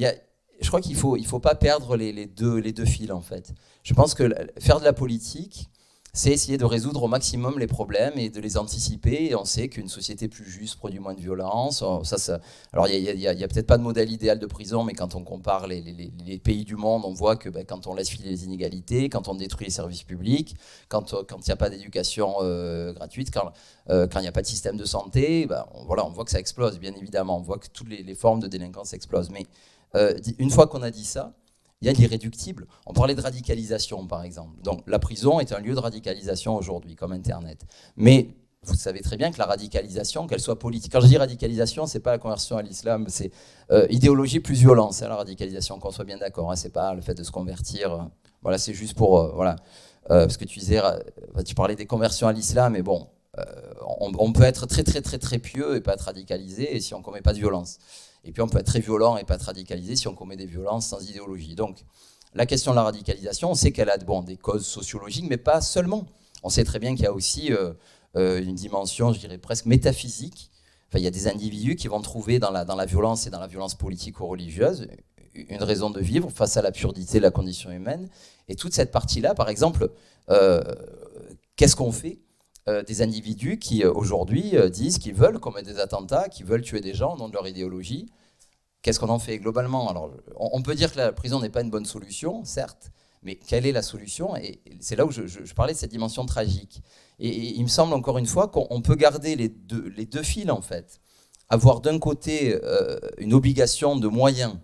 [SPEAKER 4] ne faut pas perdre les deux fils, en fait. Je pense que faire de la politique, c'est essayer de résoudre au maximum les problèmes et de les anticiper. Et on sait qu'une société plus juste produit moins de violence. Alors, il n'y a peut-être pas de modèle idéal de prison, mais quand on compare les pays du monde, on voit que quand on laisse filer les inégalités, quand on détruit les services publics, quand il n'y a pas d'éducation gratuite, quand il n'y a pas de système de santé, on voit que ça explose, bien évidemment. On voit que toutes les formes de délinquance explosent. Mais une fois qu'on a dit ça, il y a l'irréductible. On parlait de radicalisation, par exemple. Donc, la prison est un lieu de radicalisation aujourd'hui, comme Internet. Mais vous savez très bien que la radicalisation, qu'elle soit politique... Quand je dis radicalisation, ce n'est pas la conversion à l'islam, c'est idéologie plus violence, la radicalisation, qu'on soit bien d'accord. Hein, ce n'est pas le fait de se convertir. Voilà, c'est juste pour... parce que tu disais, tu parlais des conversions à l'islam, mais bon, on peut être très, très, très, très pieux et pas être radicalisé, et si on ne commet pas de violence. Et puis on peut être très violent et pas être radicalisé si on commet des violences sans idéologie. Donc la question de la radicalisation, on sait qu'elle a des causes sociologiques, mais pas seulement. On sait très bien qu'il y a aussi une dimension, je dirais presque métaphysique. Enfin, il y a des individus qui vont trouver dans la violence et dans la violence politique ou religieuse une raison de vivre face à l'absurdité de la condition humaine. Et toute cette partie-là, par exemple, qu'est-ce qu'on fait des individus qui aujourd'hui disent qu'ils veulent commettre des attentats, qu'ils veulent tuer des gens au nom de leur idéologie. Qu'est-ce qu'on en fait globalement? Alors, on peut dire que la prison n'est pas une bonne solution, certes, mais quelle est la solution? Et c'est là où je parlais de cette dimension tragique. Et il me semble encore une fois qu'on peut garder les deux fils, en fait. Avoir d'un côté une obligation de moyens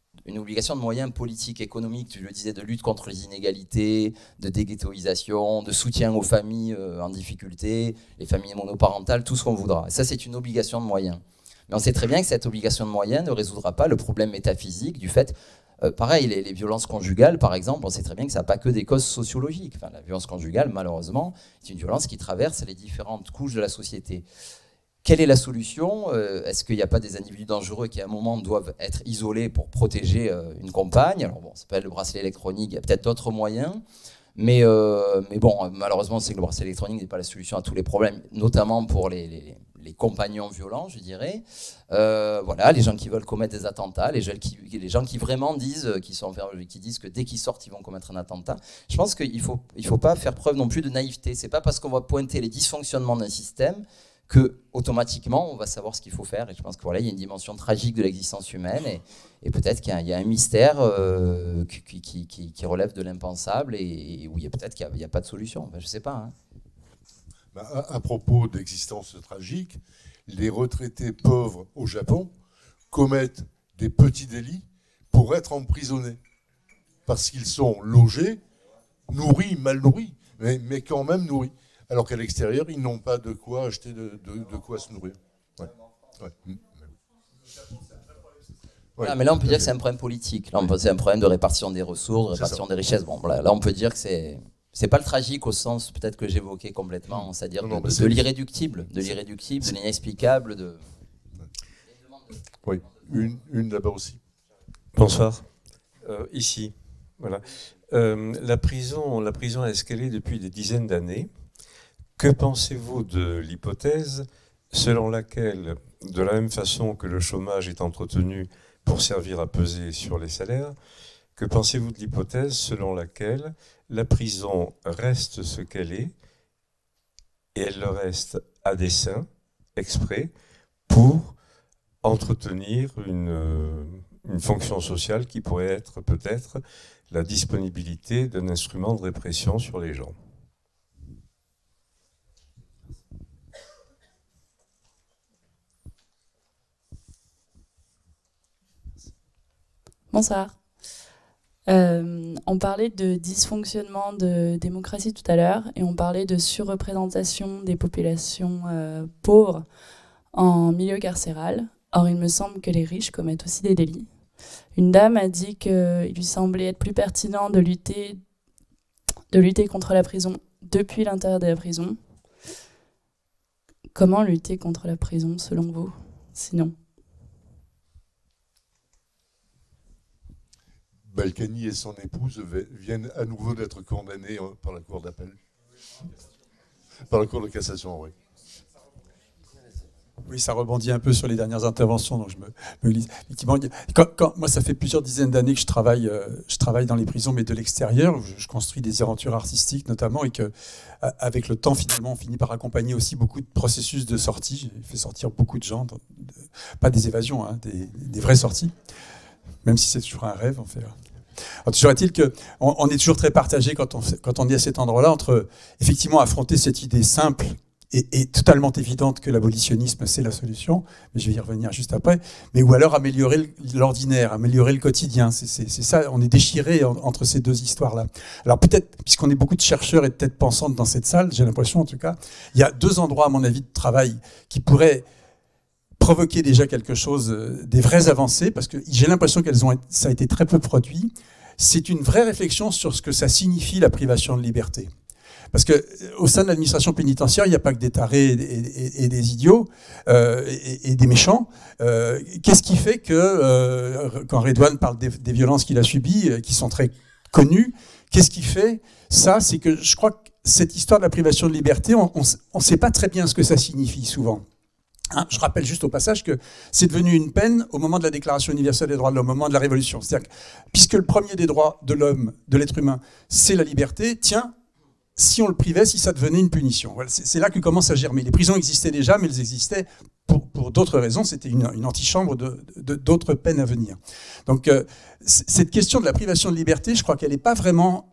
[SPEAKER 4] politiques, économiques, tu le disais, de lutte contre les inégalités, de déghettoisation, de soutien aux familles en difficulté, les familles monoparentales, tout ce qu'on voudra. Et ça, c'est une obligation de moyens. Mais on sait très bien que cette obligation de moyens ne résoudra pas le problème métaphysique du fait... pareil, les violences conjugales, par exemple, on sait très bien que ça n'a pas que des causes sociologiques. Enfin, la violence conjugale, malheureusement, c'est une violence qui traverse les différentes couches de la société. Quelle est la solution? Est-ce qu'il n'y a pas des individus dangereux qui, à un moment, doivent être isolés pour protéger une compagne? Alors bon, ça peut être le bracelet électronique, il y a peut-être d'autres moyens. Mais bon, malheureusement, c'est que le bracelet électronique n'est pas la solution à tous les problèmes, notamment pour les compagnons violents, je dirais. Voilà, les gens qui veulent commettre des attentats, les gens qui vraiment disent, qui disent que dès qu'ils sortent, ils vont commettre un attentat. Je pense qu'il faut pas faire preuve non plus de naïveté. C'est pas parce qu'on va pointer les dysfonctionnements d'un système que automatiquement on va savoir ce qu'il faut faire. Et je pense que voilà, il y a une dimension tragique de l'existence humaine et peut-être qu'il y a un mystère qui relève de l'impensable et où il y a peut-être qu'il n'y a pas de solution. Enfin, je sais pas. Hein.
[SPEAKER 1] À propos d'existence tragique, les retraités pauvres au Japon commettent des petits délits pour être emprisonnés parce qu'ils sont logés, nourris, mal nourris, mais quand même nourris. Alors qu'à l'extérieur, ils n'ont pas de quoi acheter de quoi se nourrir. Ouais. Ouais.
[SPEAKER 4] Voilà, mais là, on peut dire que c'est un problème politique. Là, c'est un problème de répartition des ressources, de répartition des richesses. Bon, voilà, là, on peut dire que c'est pas le tragique au sens peut-être que j'évoquais complètement, c'est-à-dire de l'irréductible, de l'inexplicable.
[SPEAKER 1] Oui, une d'abord aussi.
[SPEAKER 10] Bonsoir. Ici, voilà. La prison a escalé depuis des dizaines d'années. Que pensez-vous de l'hypothèse selon laquelle, de la même façon que le chômage est entretenu pour servir à peser sur les salaires, Que pensez-vous de l'hypothèse selon laquelle la prison reste ce qu'elle est, et elle le reste à dessein, exprès, pour entretenir une fonction sociale qui pourrait être peut-être la disponibilité d'un instrument de répression sur les gens?
[SPEAKER 11] Bonsoir. On parlait de dysfonctionnement de démocratie tout à l'heure et on parlait de surreprésentation des populations pauvres en milieu carcéral. Or, il me semble que les riches commettent aussi des délits. Une dame a dit qu'il lui semblait être plus pertinent de lutter contre la prison depuis l'intérieur de la prison. Comment lutter contre la prison, selon vous, sinon?
[SPEAKER 1] Balkany et son épouse viennent à nouveau d'être condamnés par la Cour d'appel. Par la Cour de cassation, oui.
[SPEAKER 12] Oui, ça rebondit un peu sur les dernières interventions, donc je me glisse. Moi, ça fait plusieurs dizaines d'années que je travaille dans les prisons, mais de l'extérieur. Je construis des aventures artistiques notamment, et qu'avec le temps, finalement, on finit par accompagner aussi beaucoup de processus de sortie. J'ai fait sortir beaucoup de gens, pas des évasions, hein, des vraies sorties, même si c'est toujours un rêve, en fait. Alors, toujours est-il qu'on est toujours très partagé quand on est à cet endroit-là entre, effectivement, affronter cette idée simple et totalement évidente que l'abolitionnisme, c'est la solution, mais je vais y revenir juste après, mais ou alors améliorer l'ordinaire, améliorer le quotidien. C'est ça, on est déchiré entre ces deux histoires-là. Alors peut-être, puisqu'on est beaucoup de chercheurs et de têtes pensantes dans cette salle, j'ai l'impression en tout cas, il y a deux endroits, à mon avis, de travail qui pourraient provoquer déjà quelque chose, des vraies avancées, parce que j'ai l'impression ça a été très peu produit. C'est une vraie réflexion sur ce que ça signifie la privation de liberté. Parce qu'au sein de l'administration pénitentiaire, il n'y a pas que des tarés et des idiots et des méchants. Qu'est-ce qui fait que, quand Redouane parle des violences qu'il a subies, qui sont très connues, qu'est-ce qui fait ça? C'est que je crois que cette histoire de la privation de liberté, on ne sait pas très bien ce que ça signifie souvent. Hein, je rappelle juste au passage que c'est devenu une peine au moment de la Déclaration universelle des droits de l'homme, au moment de la Révolution. C'est-à-dire que, puisque le premier des droits de l'homme, de l'être humain, c'est la liberté, tiens, si on le privait, si ça devenait une punition. Voilà, c'est là que commence à germer. Les prisons existaient déjà, mais elles existaient pour d'autres raisons. C'était une antichambre d'autres peines à venir. Donc, cette question de la privation de liberté, je crois qu'elle n'est pas vraiment...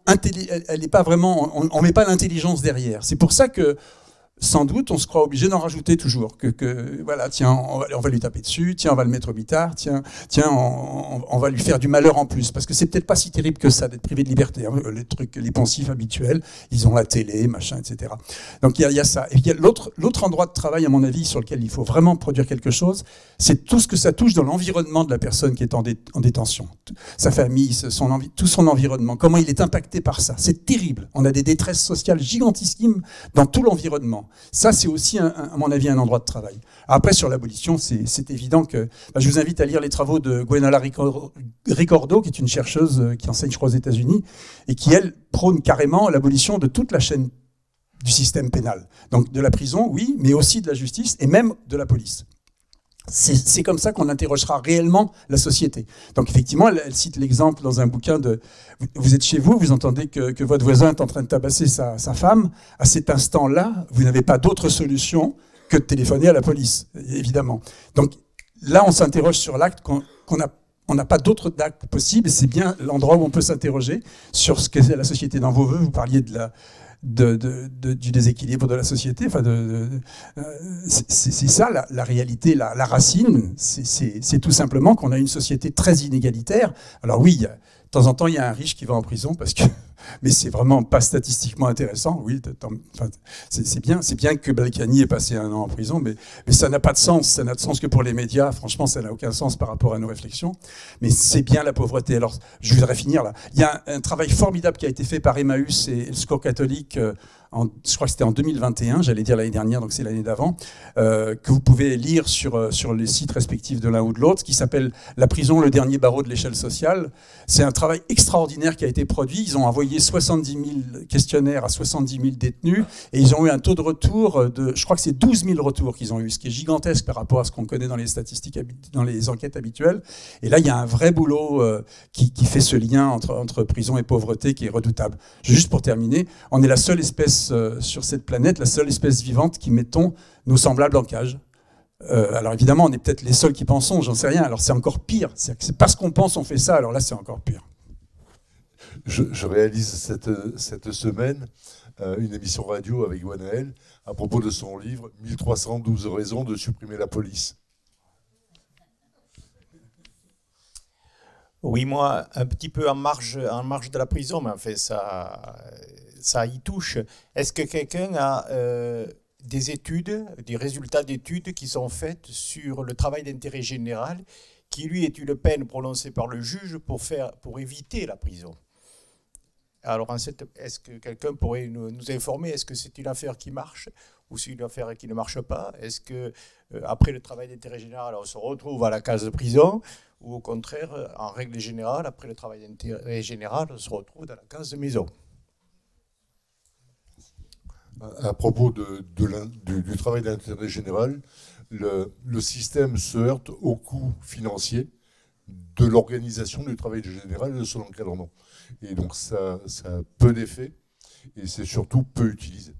[SPEAKER 12] on ne met pas l'intelligence derrière. C'est pour ça que, sans doute, on se croit obligé d'en rajouter toujours. Voilà, tiens, on va lui taper dessus, tiens, on va le mettre au mitard, tiens, on va lui faire du malheur en plus. Parce que c'est peut-être pas si terrible que ça d'être privé de liberté. Hein. Les poncifs habituels, ils ont la télé, machin, etc. Donc il y a ça. Et puis il y a l'autre endroit de travail, à mon avis, sur lequel il faut vraiment produire quelque chose, c'est tout ce que ça touche dans l'environnement de la personne qui est en détention. Sa famille, tout son environnement, comment il est impacté par ça. C'est terrible. On a des détresses sociales gigantissimes dans tout l'environnement. Ça, c'est aussi, à mon avis, un endroit de travail. Après, sur l'abolition, c'est évident que... je vous invite à lire les travaux de Gwenala Ricordo, qui est une chercheuse qui enseigne, je crois, aux États-Unis, et qui, elle, prône carrément l'abolition de toute la chaîne du système pénal. Donc de la prison, oui, mais aussi de la justice, et même de la police. C'est comme ça qu'on interrogera réellement la société. Donc effectivement, elle cite l'exemple dans un bouquin de... Vous êtes chez vous, vous entendez que votre voisin est en train de tabasser sa femme. À cet instant-là, vous n'avez pas d'autre solution que de téléphoner à la police, évidemment. Donc là, on s'interroge sur l'acte on n'a pas d'autre acte possible. C'est bien l'endroit où on peut s'interroger sur ce qu'est la société. Dans vos vœux, vous parliez du déséquilibre de la société. Enfin, c'est ça la réalité, la racine. C'est tout simplement qu'on a une société très inégalitaire. Alors oui, de temps en temps, il y a un riche qui va en prison mais c'est vraiment pas statistiquement intéressant. Oui, c'est bien que Balkany ait passé 1 an en prison, mais ça n'a pas de sens. Ça n'a de sens que pour les médias. Franchement, ça n'a aucun sens par rapport à nos réflexions. Mais c'est bien la pauvreté. Alors, je voudrais finir là. Il y a un travail formidable qui a été fait par Emmaüs et le Secours catholique je crois que c'était en 2021, j'allais dire l'année dernière, donc c'est l'année d'avant, que vous pouvez lire sur les sites respectifs de l'un ou de l'autre, qui s'appelle « La prison, le dernier barreau de l'échelle sociale ». C'est un travail extraordinaire qui a été produit. Ils ont envoyé 70 000 questionnaires à 70 000 détenus et ils ont eu un taux de retour de, je crois que c'est 12 000 retours qu'ils ont eu, ce qui est gigantesque par rapport à ce qu'on connaît dans les statistiques, dans les enquêtes habituelles. Et là, il y a un vrai boulot qui fait ce lien entre prison et pauvreté qui est redoutable. Juste pour terminer, on est la seule espèce sur cette planète, la seule espèce vivante qui mettons nos semblables en cage. Alors évidemment, on est peut-être les seuls qui pensons, j'en sais rien. Alors c'est encore pire. C'est parce qu'on pense on fait ça, alors là c'est encore pire.
[SPEAKER 1] Je réalise cette semaine une émission radio avec Gwenaël à propos de son livre « 1312 raisons de supprimer la police ».
[SPEAKER 13] Oui, moi, un petit peu en marge de la prison, mais en fait, ça y touche. Est-ce que quelqu'un a des études, des résultats d'études qui sont faites sur le travail d'intérêt général, qui lui est une peine prononcée par le juge pour éviter la prison? Alors, est-ce que quelqu'un pourrait nous informer? Est-ce que c'est une affaire qui marche ou c'est une affaire qui ne marche pas? Est-ce que après le travail d'intérêt général, on se retrouve à la case de prison? Ou au contraire, en règle générale, après le travail d'intérêt général, on se retrouve dans la case de maison?
[SPEAKER 1] À propos du travail d'intérêt général, le système se heurte au coût financier de l'organisation du travail général et de son encadrement. Et donc ça a peu d'effet et c'est surtout peu utilisé.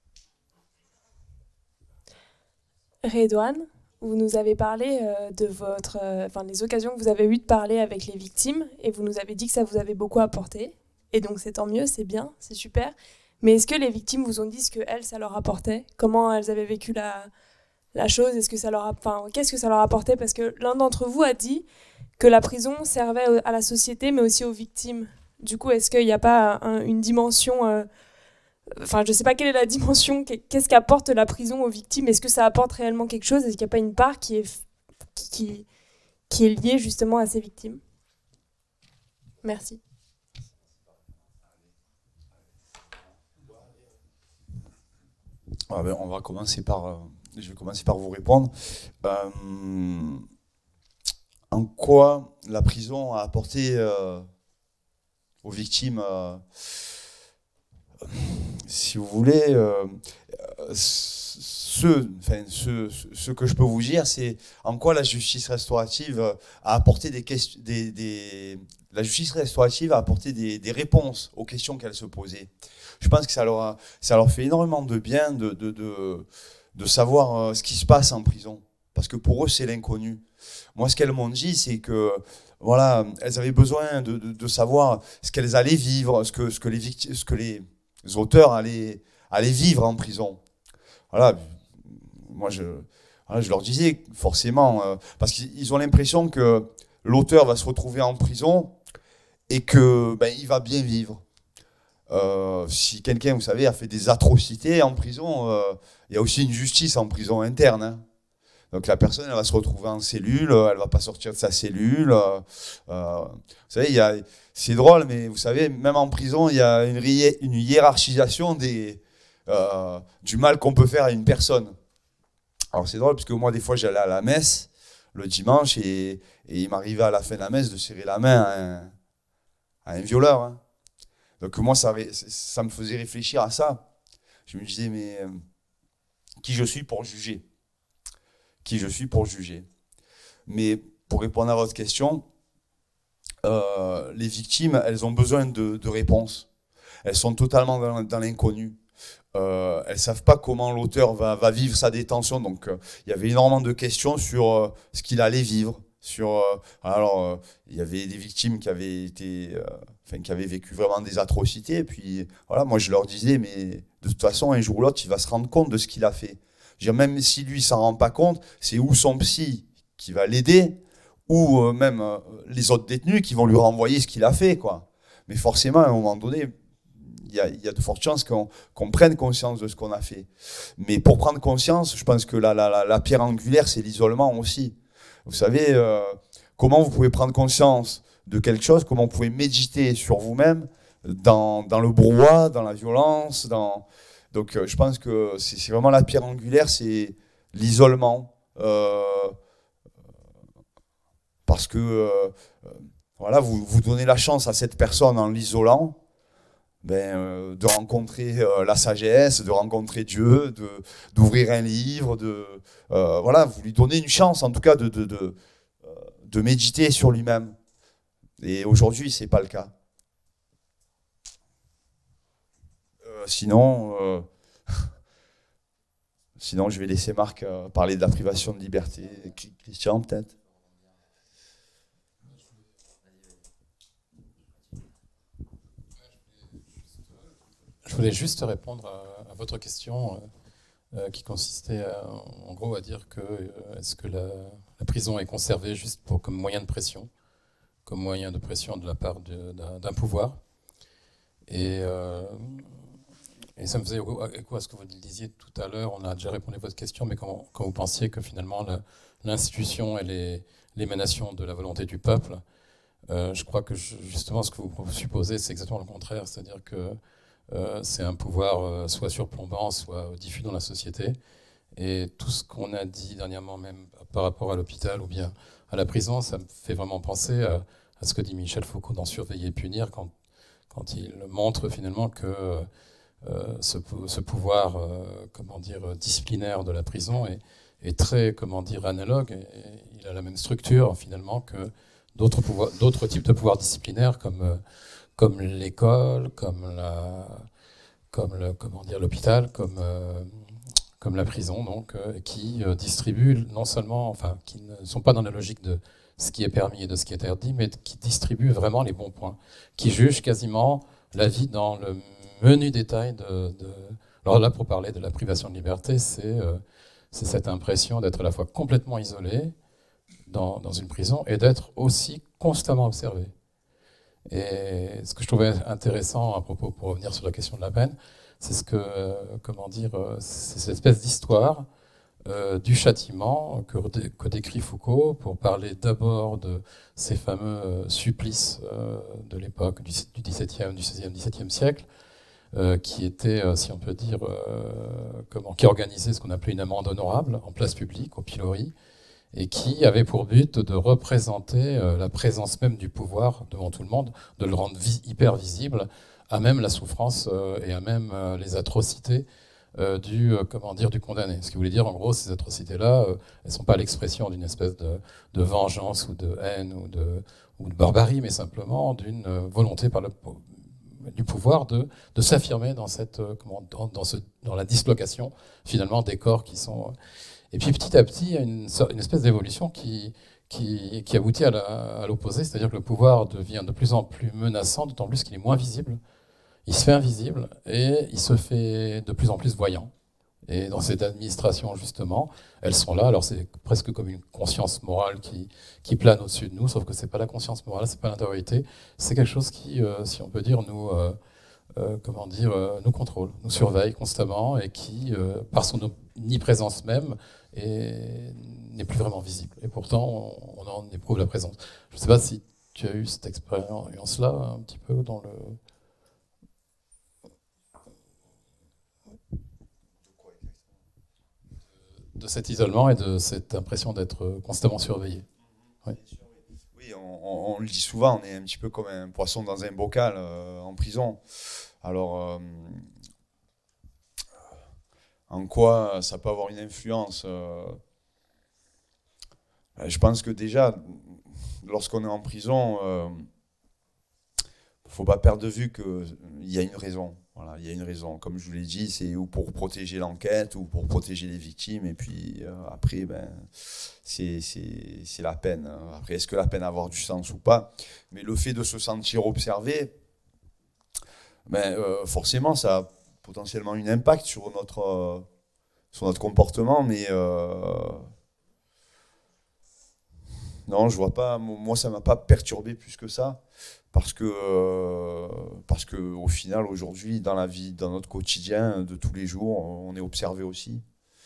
[SPEAKER 14] Redouane, vous nous avez parlé de les occasions que vous avez eues de parler avec les victimes et vous nous avez dit que ça vous avait beaucoup apporté. Et donc c'est tant mieux, c'est bien, c'est super. Mais est-ce que les victimes vous ont dit ce que elles, ça leur apportait? Comment elles avaient vécu la chose? Est-ce que ça leur qu'est-ce que ça leur apportait? Parce que l'un d'entre vous a dit que la prison servait à la société, mais aussi aux victimes. Du coup, est-ce qu'il n'y a pas une dimension... je ne sais pas quelle est la dimension, qu'est-ce qu'apporte la prison aux victimes? Est-ce que ça apporte réellement quelque chose? Est-ce qu'il n'y a pas une part qui est liée justement à ces victimes? Merci.
[SPEAKER 3] On va commencer je vais commencer par vous répondre. En quoi la prison a apporté aux victimes, si vous voulez, ce que je peux vous dire, c'est en quoi la justice restaurative a apporté des réponses aux questions qu'elle se posait. Je pense que ça leur fait énormément de bien de savoir ce qui se passe en prison, parce que pour eux c'est l'inconnu. Moi, ce qu'elles m'ont dit, c'est que voilà, elles avaient besoin de savoir ce qu'elles allaient vivre, ce que les auteurs allaient vivre en prison. Voilà, moi je leur disais forcément, parce qu'ils ont l'impression que l'auteur va se retrouver en prison et que il va bien vivre. Si quelqu'un, vous savez, a fait des atrocités en prison, il y a aussi une justice en prison interne. Hein. Donc la personne, elle va se retrouver en cellule, elle va pas sortir de sa cellule. Vous savez, c'est drôle, mais vous savez, même en prison, il y a une hiérarchisation du mal qu'on peut faire à une personne. Alors c'est drôle, parce que moi, des fois, j'allais à la messe le dimanche et il m'arrivait à la fin de la messe de serrer la main à un violeur. Hein. Donc moi, ça me faisait réfléchir à ça. Je me disais, mais qui je suis pour juger? Qui je suis pour juger? Mais pour répondre à votre question, les victimes, elles ont besoin de réponses. Elles sont totalement dans l'inconnu. Elles ne savent pas comment l'auteur va vivre sa détention. Donc il y avait énormément de questions sur ce qu'il allait vivre. Il y avait des victimes qui avaient vécu vraiment des atrocités. Et puis voilà, moi je leur disais, mais de toute façon, un jour ou l'autre, il va se rendre compte de ce qu'il a fait. Je veux dire, même si lui s'en rend pas compte, c'est ou son psy qui va l'aider, ou même les autres détenus qui vont lui renvoyer ce qu'il a fait, quoi. Mais forcément, à un moment donné, il y a de fortes chances qu'on prenne conscience de ce qu'on a fait. Mais pour prendre conscience, je pense que la pierre angulaire, c'est l'isolement aussi. Vous savez, comment vous pouvez prendre conscience de quelque chose, comment vous pouvez méditer sur vous-même dans le brouhaha, dans la violence, Donc je pense que c'est vraiment la pierre angulaire, c'est l'isolement. Parce que voilà, vous donnez la chance à cette personne en l'isolant, de rencontrer la sagesse, de rencontrer Dieu, d'ouvrir un livre, voilà, vous lui donnez une chance en tout cas de méditer sur lui-même. Et aujourd'hui, c'est pas le cas. Sinon, je vais laisser Marc parler de la privation de liberté. Christian, peut-être.
[SPEAKER 2] Je voulais juste répondre à votre question qui consistait en gros à dire que est-ce que la prison est conservée juste comme moyen de pression, comme moyen de pression de la part d'un pouvoir. Et ça me faisait écho à ce que vous disiez tout à l'heure. On a déjà répondu à votre question, mais quand vous pensiez que finalement l'institution elle est l'émanation de la volonté du peuple, je crois que justement ce que vous supposez, c'est exactement le contraire. C'est-à-dire que c'est un pouvoir soit surplombant, soit diffus dans la société. Et tout ce qu'on a dit dernièrement, même par rapport à l'hôpital ou bien à la prison, ça me fait vraiment penser à ce que dit Michel Foucault dans Surveiller et punir, quand il montre finalement que ce pouvoir disciplinaire de la prison est très analogue, et il a la même structure finalement que d'autres types de pouvoirs disciplinaires comme l'école, comme l'hôpital, comme la prison, donc, qui distribuent non seulement, qui ne sont pas dans la logique de ce qui est permis et de ce qui est interdit, mais qui distribuent vraiment les bons points, qui jugent quasiment la vie dans le menu détail Alors là, pour parler de la privation de liberté, c'est cette impression d'être à la fois complètement isolé dans une prison et d'être aussi constamment observé. Et ce que je trouvais intéressant à propos, pour revenir sur la question de la peine, c'est c'est cette espèce d'histoire du châtiment que décrit Foucault pour parler d'abord de ces fameux supplices de l'époque du XVIIe, du XVIe, XVIIe siècle, qui était, si on peut dire, qui organisait ce qu'on appelait une amende honorable en place publique, au pilori, et qui avait pour but de représenter la présence même du pouvoir devant tout le monde, de le rendre hyper visible, à même la souffrance et à même les atrocités du condamné. Ce qui voulait dire, en gros, ces atrocités-là, elles ne sont pas l'expression d'une espèce de vengeance ou de haine ou de barbarie, mais simplement d'une volonté du pouvoir de s'affirmer dans la dislocation, finalement, des corps qui sont... Et puis petit à petit, il y a une espèce d'évolution qui aboutit à l'opposé, c'est-à-dire que le pouvoir devient de plus en plus menaçant, d'autant plus qu'il est moins visible. Il se fait invisible et il se fait de plus en plus voyant. Et dans cette administration, justement, elles sont là. Alors c'est presque comme une conscience morale qui plane au-dessus de nous, sauf que c'est pas la conscience morale, c'est pas l'intériorité. C'est quelque chose qui, si on peut dire, nous contrôle, nous surveille constamment et qui, par son omniprésence même, n'est plus vraiment visible. Et pourtant, on en éprouve la présence. Je ne sais pas si tu as eu cette expérience-là, un petit peu dans le... de cet isolement et de cette impression d'être constamment surveillé. Oui,
[SPEAKER 3] oui, on le dit souvent, on est un petit peu comme un poisson dans un bocal en prison. Alors, en quoi ça peut avoir une influence? Je pense que déjà, lorsqu'on est en prison, il ne faut pas perdre de vue qu'il y a une raison. Voilà, il y a une raison. Comme je vous l'ai dit, c'est ou pour protéger l'enquête ou pour protéger les victimes. Et puis après, c'est la peine. Après, est-ce que la peine a avoir du sens ou pas? Mais le fait de se sentir observé, forcément, ça a potentiellement un impact sur notre comportement. Mais non, je vois pas. Moi, ça m'a pas perturbé plus que ça. Parce que au final, aujourd'hui, dans la vie, dans notre quotidien de tous les jours, on est observé aussi.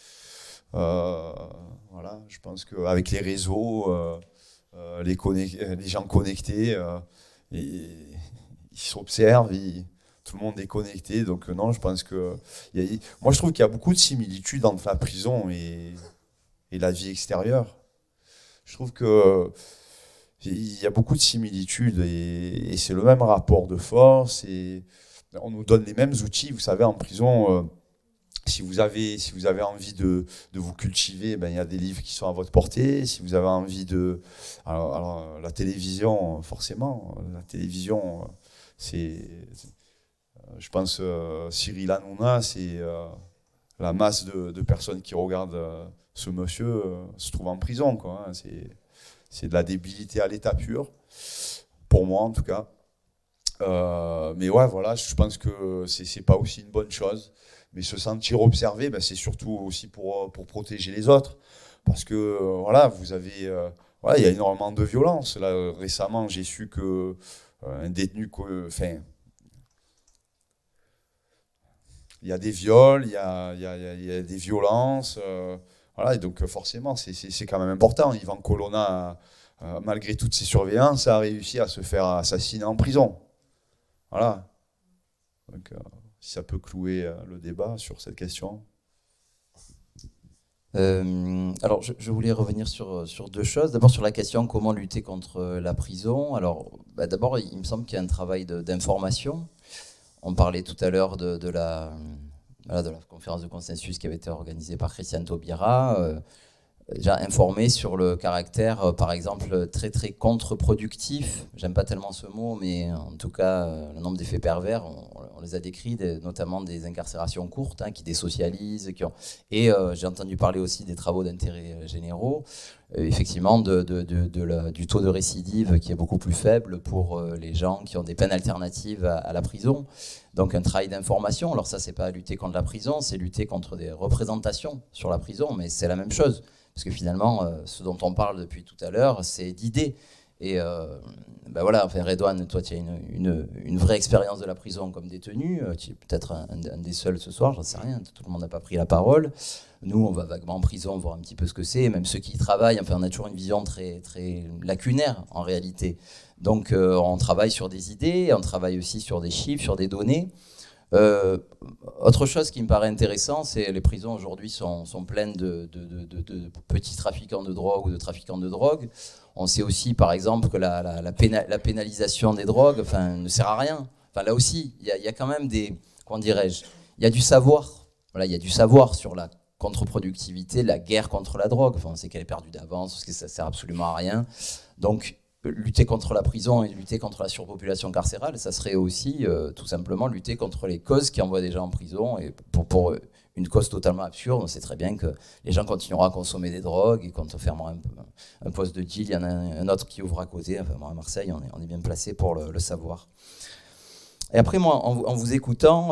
[SPEAKER 3] Voilà, je pense qu'avec les réseaux, les gens connectés, ils s'observent. tout le monde est connecté. Donc non, je pense que... Moi, je trouve qu'il y a beaucoup de similitudes entre la prison et la vie extérieure. Je trouve que il y a beaucoup de similitudes et c'est le même rapport de force. Et on nous donne les mêmes outils. Vous savez, en prison, si vous avez envie de vous cultiver, ben, il y a des livres qui sont à votre portée. Si vous avez envie de... Alors la télévision, forcément, la télévision, je pense, Cyril Hanouna, c'est la masse de personnes qui regardent ce monsieur se trouve en prison, quoi, hein. C'est de la débilité à l'état pur, pour moi en tout cas. Mais ouais, voilà, je pense que c'est pas aussi une bonne chose. Mais se sentir observé, ben, c'est surtout aussi pour protéger les autres. Parce que voilà, vous avez... voilà, il y a énormément de violence. Là, récemment, j'ai su que un détenu... il y a des viols, il y a des violences. Voilà, et donc forcément, c'est quand même important. Ivan Colonna, malgré toutes ses surveillances, a réussi à se faire assassiner en prison. Voilà. Donc, si ça peut clouer le débat sur cette question.
[SPEAKER 4] Alors, je voulais revenir sur deux choses. D'abord, sur la question comment lutter contre la prison. Alors, d'abord, il me semble qu'il y a un travail d'information. On parlait tout à l'heure de la conférence de consensus qui avait été organisée par Christiane Taubira, déjà informé sur le caractère, par exemple, très très contre-productif. J'aime pas tellement ce mot, mais en tout cas, le nombre d'effets pervers, on les a décrits, notamment des incarcérations courtes qui désocialisent. Et j'ai entendu parler aussi des travaux d'intérêt généraux, effectivement, du taux de récidive qui est beaucoup plus faible pour les gens qui ont des peines alternatives à la prison. Donc un travail d'information. Alors ça, c'est pas lutter contre la prison, c'est lutter contre des représentations sur la prison, mais c'est la même chose. Parce que finalement, ce dont on parle depuis tout à l'heure, c'est d'idées. Et voilà, enfin, Redouane, toi, tu as une vraie expérience de la prison comme détenu. Tu es peut-être un des seuls ce soir, j'en sais rien. Tout le monde n'a pas pris la parole. Nous, on va vaguement en prison voir un petit peu ce que c'est. Et même ceux qui y travaillent, enfin, on a toujours une vision très, très lacunaire, en réalité. Donc, on travaille sur des idées, on travaille aussi sur des chiffres, sur des données. Autre chose qui me paraît intéressant, c'est les prisons aujourd'hui sont pleines de petits trafiquants de drogue ou de trafiquants de drogue. On sait aussi, par exemple, que la pénalisation des drogues, enfin, ne sert à rien. Enfin, là aussi, il y a quand même comment dirais-je, il y a du savoir. Voilà, il y a du savoir sur la contre-productivité, la guerre contre la drogue. Enfin, on sait qu'elle est perdue d'avance, parce que ça sert absolument à rien. Donc, lutter contre la prison et lutter contre la surpopulation carcérale, ça serait aussi tout simplement lutter contre les causes qui envoient des gens en prison. Et pour une cause totalement absurde, on sait très bien que les gens continueront à consommer des drogues et quand on fermera un poste de deal, il y en a un autre qui ouvre à côté. Enfin, à Marseille, on est bien placé pour le savoir. Et après, moi, en vous écoutant,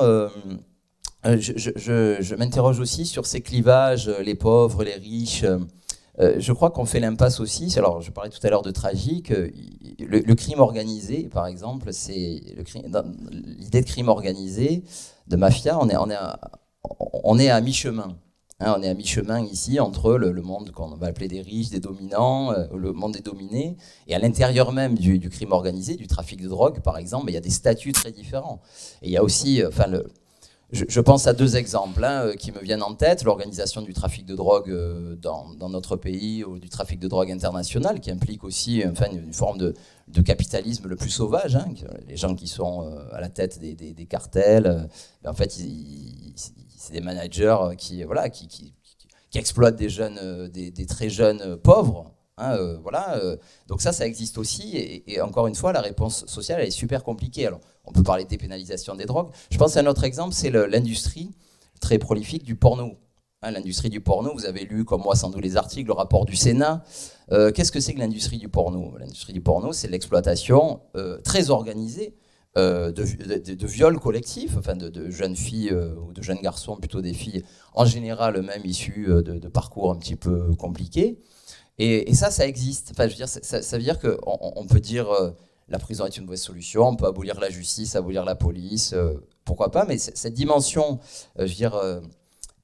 [SPEAKER 4] je m'interroge aussi sur ces clivages, les pauvres, les riches. Je crois qu'on fait l'impasse aussi. Alors, je parlais tout à l'heure de tragique. Le crime organisé, par exemple, c'est l'idée de crime organisé, de mafia. On est à mi-chemin. On est à mi-chemin ici entre le monde qu'on va appeler des riches, des dominants, le monde des dominés. Et à l'intérieur même du crime organisé, du trafic de drogue, par exemple, il y a des statuts très différents. Et il y a aussi, je pense à deux exemples qui me viennent en tête. L'organisation du trafic de drogue dans notre pays, ou du trafic de drogue international, qui implique aussi une forme de capitalisme le plus sauvage. Les gens qui sont à la tête des cartels, en fait, c'est des managers qui exploitent des jeunes, des très jeunes pauvres. Donc ça existe aussi. Et encore une fois, la réponse sociale elle est super compliquée. Alors, on peut parler de dépénalisation des drogues. Je pense à un autre exemple, c'est l'industrie très prolifique du porno. L'industrie du porno, vous avez lu, comme moi, sans doute les articles, le rapport du Sénat. Qu'est-ce que c'est que l'industrie du porno? L'industrie du porno, c'est l'exploitation très organisée de viols collectifs, enfin de jeunes filles ou de jeunes garçons, plutôt des filles, en général eux-mêmes issus de parcours un petit peu compliqués. Et ça existe. Enfin, je veux dire, ça veut dire qu'on peut dire la prison est une mauvaise solution, on peut abolir la justice, abolir la police, pourquoi pas, mais cette dimension,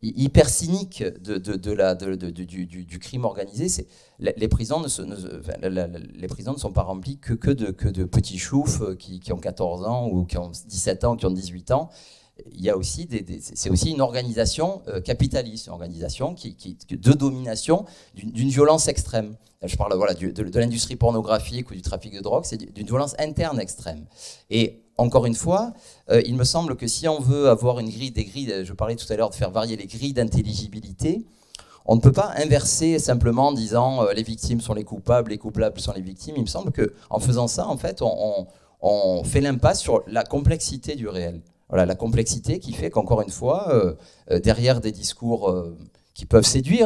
[SPEAKER 4] hyper cynique du crime organisé. Les prisons ne sont pas remplies que de petits choufs qui ont 14 ans ou qui ont 17 ans, qui ont 18 ans. Il y a aussi c'est aussi une organisation capitaliste, une organisation de domination d'une violence extrême. Je parle de l'industrie pornographique ou du trafic de drogue, c'est d'une violence interne extrême. Et encore une fois, il me semble que si on veut avoir des grilles, je parlais tout à l'heure de faire varier les grilles d'intelligibilité, on ne peut pas inverser simplement en disant les victimes sont les coupables sont les victimes. Il me semble qu'en faisant ça, en fait, on fait l'impasse sur la complexité du réel. Voilà, la complexité qui fait qu'encore une fois, derrière des discours qui peuvent séduire,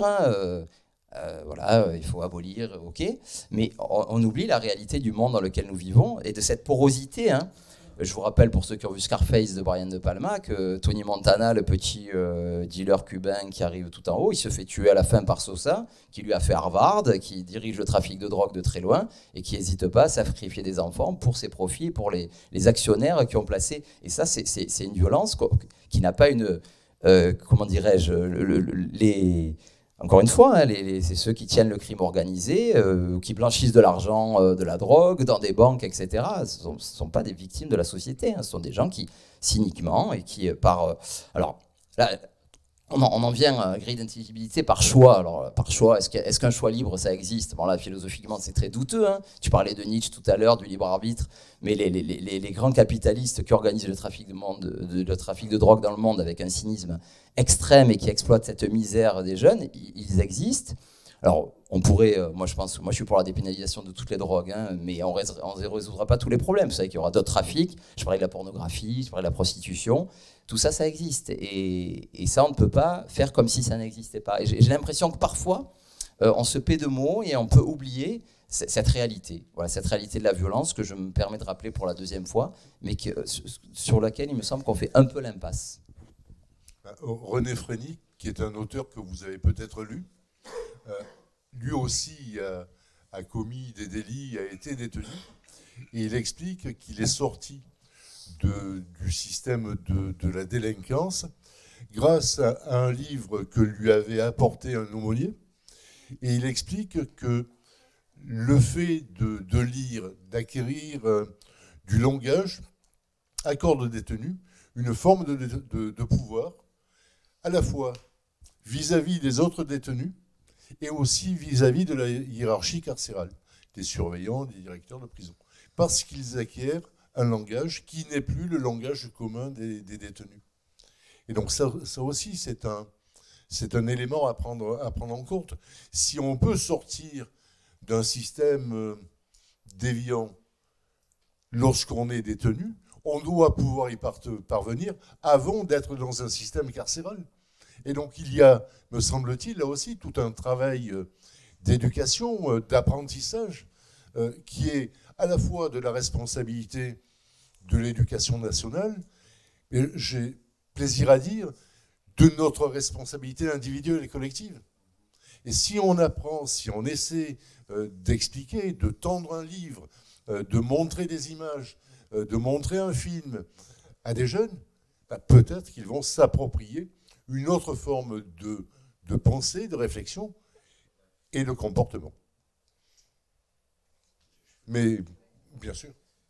[SPEAKER 4] il faut abolir, ok, mais on oublie la réalité du monde dans lequel nous vivons et de cette porosité. Je vous rappelle, pour ceux qui ont vu Scarface de Brian De Palma, que Tony Montana, le petit dealer cubain qui arrive tout en haut, il se fait tuer à la fin par Sosa, qui lui a fait Harvard, qui dirige le trafic de drogue de très loin et qui n'hésite pas à sacrifier des enfants pour ses profits, pour les actionnaires qui ont placé. Et ça, c'est une violence qui n'a pas une... comment dirais-je, encore une fois, c'est ceux qui tiennent le crime organisé, qui blanchissent de l'argent, de la drogue, dans des banques, etc. Ce ne sont pas des victimes de la société, ce sont des gens qui, cyniquement, et qui, alors, là, on en vient à grille d'intelligibilité par choix. Alors, par choix, est-ce qu'un choix libre, ça existe? Bon, là, philosophiquement, c'est très douteux. Tu parlais de Nietzsche tout à l'heure, du libre arbitre, mais les grands capitalistes qui organisent le trafic de drogue dans le monde avec un cynisme extrême et qui exploitent cette misère des jeunes, ils existent. Alors, on pourrait, moi je suis pour la dépénalisation de toutes les drogues, mais on ne résoudra pas tous les problèmes. Vous savez qu'il y aura d'autres trafics. Je parlais de la pornographie, je parlais de la prostitution. Tout ça, ça existe. Et ça, on ne peut pas faire comme si ça n'existait pas. Et j'ai l'impression que parfois, on se paie de mots et on peut oublier cette réalité. Voilà, cette réalité de la violence que je me permets de rappeler pour la deuxième fois, mais sur laquelle il me semble qu'on fait un peu l'impasse.
[SPEAKER 1] René Frény, qui est un auteur que vous avez peut-être lu, lui aussi a commis des délits, a été détenu, et il explique qu'il est sorti du système de la délinquance grâce à un livre que lui avait apporté un aumônier, et il explique que le fait de lire, d'acquérir du langage, accorde au détenu une forme de pouvoir, à la fois vis-à-vis des autres détenus et aussi vis-à-vis de la hiérarchie carcérale, des surveillants, des directeurs de prison, parce qu'ils acquièrent un langage qui n'est plus le langage commun des détenus. Et donc ça aussi, c'est un élément à prendre en compte. Si on peut sortir d'un système déviant lorsqu'on est détenu, on doit pouvoir y parvenir avant d'être dans un système carcéral. Et donc il y a, me semble-t-il, là aussi tout un travail d'éducation, d'apprentissage, qui est à la fois de la responsabilité de l'éducation nationale, et j'ai plaisir à dire, de notre responsabilité individuelle et collective. Et si on apprend, si on essaie d'expliquer, de tendre un livre, de montrer des images, de montrer un film à des jeunes, peut-être qu'ils vont s'approprier une autre forme de pensée, de réflexion et de comportement. Mais, bien sûr.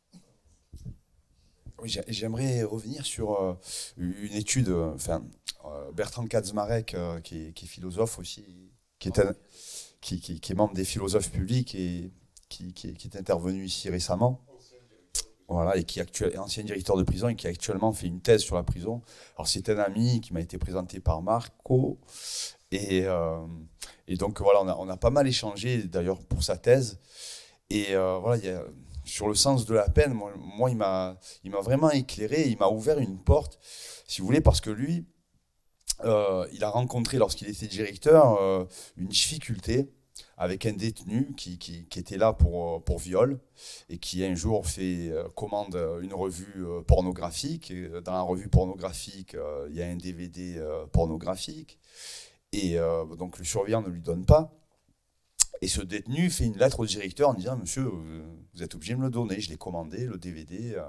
[SPEAKER 3] Oui, j'aimerais revenir sur une étude, Bertrand Kaczmarek, qui est philosophe aussi, qui est membre des philosophes publics et qui est intervenu ici récemment. Voilà, et qui est ancien directeur de prison et qui a actuellement fait une thèse sur la prison. Alors c'est un ami qui m'a été présenté par Marco, et donc voilà, on a pas mal échangé d'ailleurs pour sa thèse. Et voilà, sur le sens de la peine, moi il m'a vraiment éclairé, il m'a ouvert une porte, si vous voulez, parce que lui, il a rencontré lorsqu'il était directeur une difficulté avec un détenu qui était là pour viol et qui un jour commande une revue pornographique. Et dans la revue pornographique, il y a un DVD pornographique et donc le surveillant ne lui donne pas. Et ce détenu fait une lettre au directeur en disant « Monsieur, vous êtes obligé de me le donner, je l'ai commandé, le DVD. »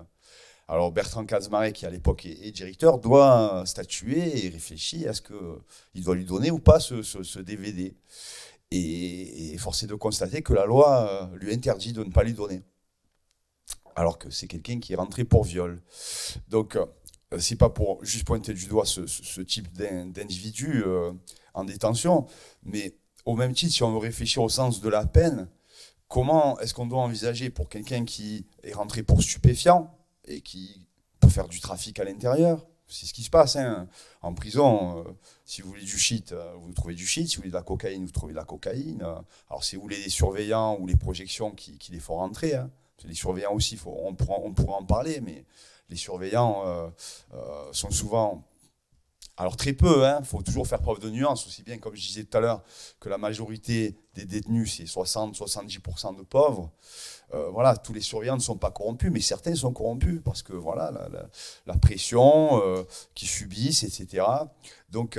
[SPEAKER 3] Alors Bertrand Kazmarek, qui à l'époque est directeur, doit statuer et réfléchir à ce qu'il doit lui donner ou pas ce DVD. Et force est de constater que la loi lui interdit de ne pas lui donner. Alors que c'est quelqu'un qui est rentré pour viol. Donc, c'est pas pour juste pointer du doigt ce type d'individu en détention, mais au même titre, si on veut réfléchir au sens de la peine, comment est-ce qu'on doit envisager pour quelqu'un qui est rentré pour stupéfiant et qui peut faire du trafic à l'intérieur? C'est ce qui se passe hein. En prison. Si vous voulez du shit, vous trouvez du shit. Si vous voulez de la cocaïne, vous trouvez de la cocaïne. Alors si vous voulez des surveillants ou les projections qui les font rentrer, hein. Les surveillants aussi, on pourra en parler, mais les surveillants sont souvent... Alors très peu, il faut toujours faire preuve de nuance, aussi bien comme je disais tout à l'heure, que la majorité des détenus, c'est 60-70% de pauvres. Voilà, tous les surveillants ne sont pas corrompus, mais certains sont corrompus, parce que voilà, la pression qu'ils subissent, etc. Donc,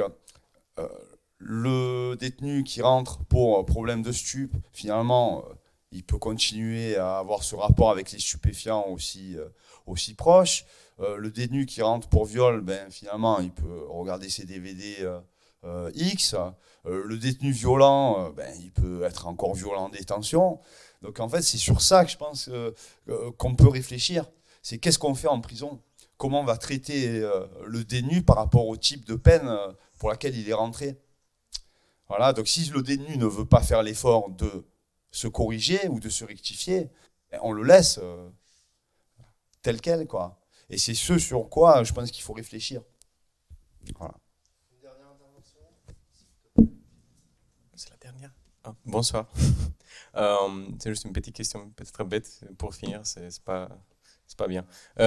[SPEAKER 3] le détenu qui rentre pour problème de stup, finalement, il peut continuer à avoir ce rapport avec les stupéfiants aussi proche. Le détenu qui rentre pour viol, ben, finalement, il peut regarder ses DVD X. Le détenu violent, ben, il peut être encore violent en détention. Donc en fait, c'est sur ça que je pense qu'on peut réfléchir. C'est qu'est-ce qu'on fait en prison? Comment on va traiter le détenu par rapport au type de peine pour laquelle il est rentré? Voilà, donc si le détenu ne veut pas faire l'effort de se corriger ou de se rectifier, ben, on le laisse tel quel, quoi. Et c'est ce sur quoi je pense qu'il faut réfléchir. Voilà.
[SPEAKER 15] Une dernière intervention. C'est la dernière. Ah, bonsoir. C'est juste une petite question, peut-être bête pour finir, c'est pas bien.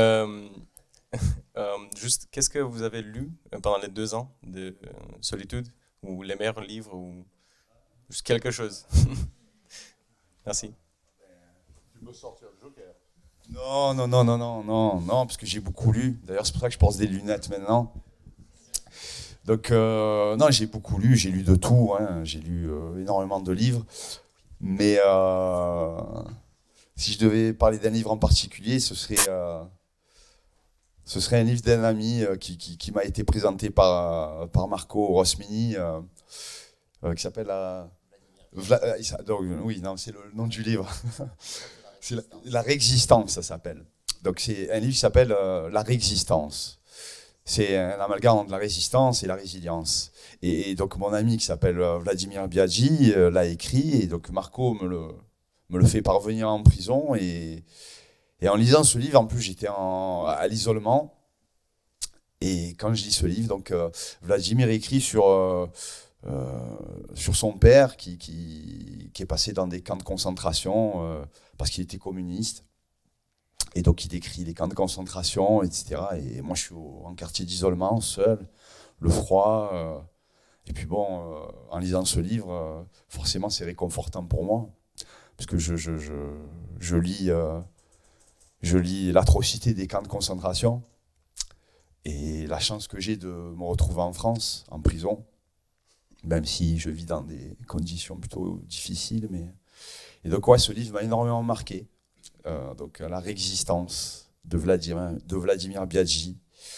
[SPEAKER 15] Juste, qu'est-ce que vous avez lu pendant les 2 ans de solitude, ou les meilleurs livres, ou juste quelque chose? Merci.
[SPEAKER 1] Tu peux sortir le joker.
[SPEAKER 3] Non, parce que j'ai beaucoup lu. D'ailleurs, c'est pour ça que je porte des lunettes maintenant. Donc, non, j'ai beaucoup lu, j'ai lu de tout. Hein. J'ai lu énormément de livres. Mais si je devais parler d'un livre en particulier, ce serait un livre d'un ami qui m'a été présenté par Marco Rosmini, qui s'appelle oui, non, c'est le nom du livre. C'est la Réexistence, ça s'appelle. Donc c'est un livre qui s'appelle La Réexistence. C'est un amalgame entre la résistance et la résilience. Et donc mon ami qui s'appelle Vladimir Biaggi l'a écrit, et donc Marco me le fait parvenir en prison. Et en lisant ce livre, en plus j'étais à l'isolement. Et quand je lis ce livre, donc Vladimir écrit sur son père qui est passé dans des camps de concentration parce qu'il était communiste. Et donc il décrit les camps de concentration, etc. Et moi je suis en quartier d'isolement, seul, le froid. Et puis bon, en lisant ce livre, forcément c'est réconfortant pour moi. Parce que je lis l'atrocité des camps de concentration. Et la chance que j'ai de me retrouver en France, en prison. Même si je vis dans des conditions plutôt difficiles. Et donc ouais, ce livre m'a énormément marqué. Donc La Réexistence de Vladimir Biaggi.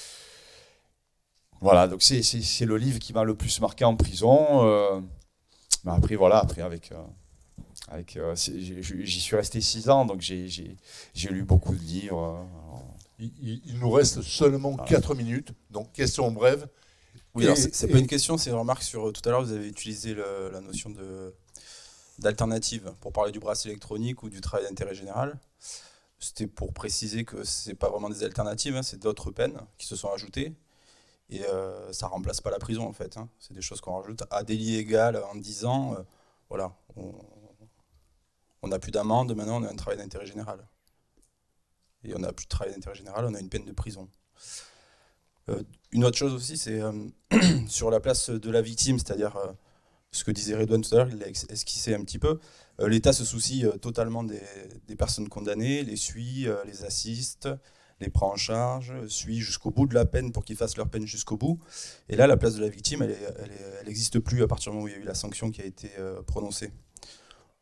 [SPEAKER 3] Voilà, donc c'est le livre qui m'a le plus marqué en prison. Mais après, voilà, j'y suis resté 6 ans, donc j'ai lu beaucoup de livres.
[SPEAKER 1] Il nous reste seulement 4 minutes, donc question brève.
[SPEAKER 16] Oui, alors c'est pas une question, c'est une remarque sur tout à l'heure, vous avez utilisé la notion d'alternative pour parler du bracelet électronique ou du travail d'intérêt général. C'était pour préciser que c'est pas vraiment des alternatives, hein, c'est d'autres peines qui se sont ajoutées. Et ça remplace pas la prison en fait. Hein. C'est des choses qu'on rajoute à délit égal en 10 ans. Voilà, on n'a plus d'amende, maintenant on a un travail d'intérêt général. Et on n'a plus de travail d'intérêt général, on a une peine de prison. Une autre chose aussi, c'est sur la place de la victime, c'est-à-dire ce que disait Redouane tout à l'heure, il l'a esquissé un petit peu. L'État se soucie totalement des personnes condamnées, les suit, les assiste, les prend en charge, suit jusqu'au bout de la peine pour qu'ils fassent leur peine jusqu'au bout. Et là, la place de la victime, elle n'existe plus à partir du moment où il y a eu la sanction qui a été prononcée.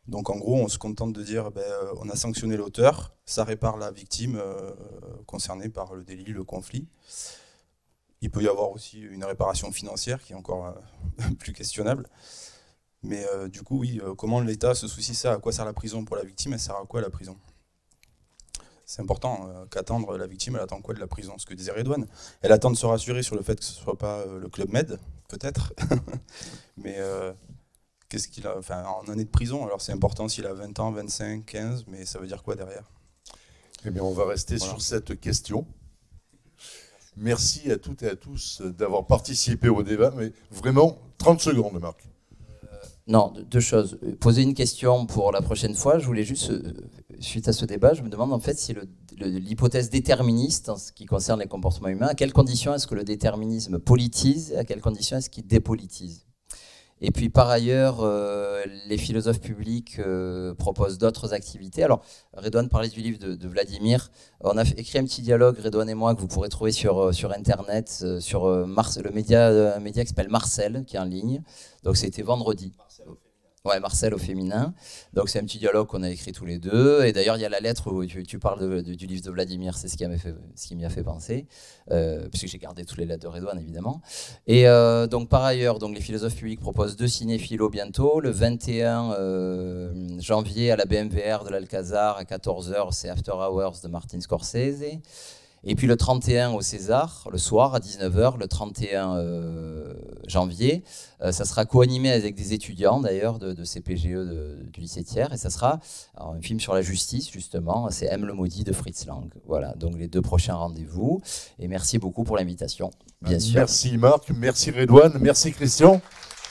[SPEAKER 16] Donc en gros, on se contente de dire on a sanctionné l'auteur, ça répare la victime concernée par le délit, le conflit. Il peut y avoir aussi une réparation financière qui est encore plus questionnable. Mais du coup, oui, comment l'État se soucie ça? À quoi sert la prison pour la victime? Elle sert à quoi la prison? C'est important qu'attendre la victime, elle attend quoi de la prison? Ce que disait Redouane. Elle attend de se rassurer sur le fait que ce ne soit pas le Club Med, peut-être. Mais qu'est-ce qu'il a, enfin, en année de prison, alors c'est important s'il a 20 ans, 25, 15, mais ça veut dire quoi derrière?
[SPEAKER 1] Eh bien, on va rester sur cette question. Merci à toutes et à tous d'avoir participé au débat, mais vraiment, 30 secondes, Marc.
[SPEAKER 4] Non, deux choses. Poser une question pour la prochaine fois. Je voulais juste, suite à ce débat, je me demande en fait si l'hypothèse déterministe en ce qui concerne les comportements humains, à quelles conditions est-ce que le déterminisme politise et à quelles conditions est-ce qu'il dépolitise? Et puis par ailleurs, les philosophes publics proposent d'autres activités. Alors, Redouane parlait du livre de Vladimir. On a écrit un petit dialogue, Redouane et moi, que vous pourrez trouver sur Internet, sur le média, un média qui s'appelle Marcel, qui est en ligne. Donc c'était vendredi. Ouais, Marcel au féminin. Donc c'est un petit dialogue qu'on a écrit tous les deux. Et d'ailleurs, il y a la lettre où tu parles du livre de Vladimir, c'est ce qui m'y a fait penser, puisque j'ai gardé toutes les lettres de Redouane, évidemment. Et donc par ailleurs, donc, les philosophes publics proposent 2 ciné-philo bientôt. Le 21 janvier à la BMVR de l'Alcazar, à 14h, c'est After Hours de Martin Scorsese. Et puis le 31 au César, le soir à 19h, le 31 janvier, ça sera co-animé avec des étudiants d'ailleurs de CPGE du lycée Thiers, et ça sera un film sur la justice justement, c'est M le maudit de Fritz Lang. Voilà, donc les 2 prochains rendez-vous, et merci beaucoup pour l'invitation, bien sûr.
[SPEAKER 1] Merci Marc, merci Redouane, merci Christian.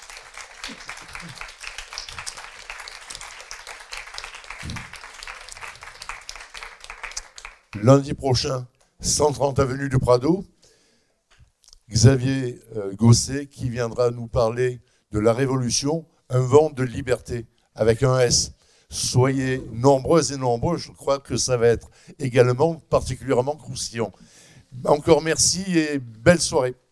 [SPEAKER 1] Lundi prochain, 130 avenue du Prado, Xavier Gosset qui viendra nous parler de la Révolution, un vent de liberté, avec un S. Soyez nombreuses et nombreux, je crois que ça va être également particulièrement croustillant. Encore merci et belle soirée.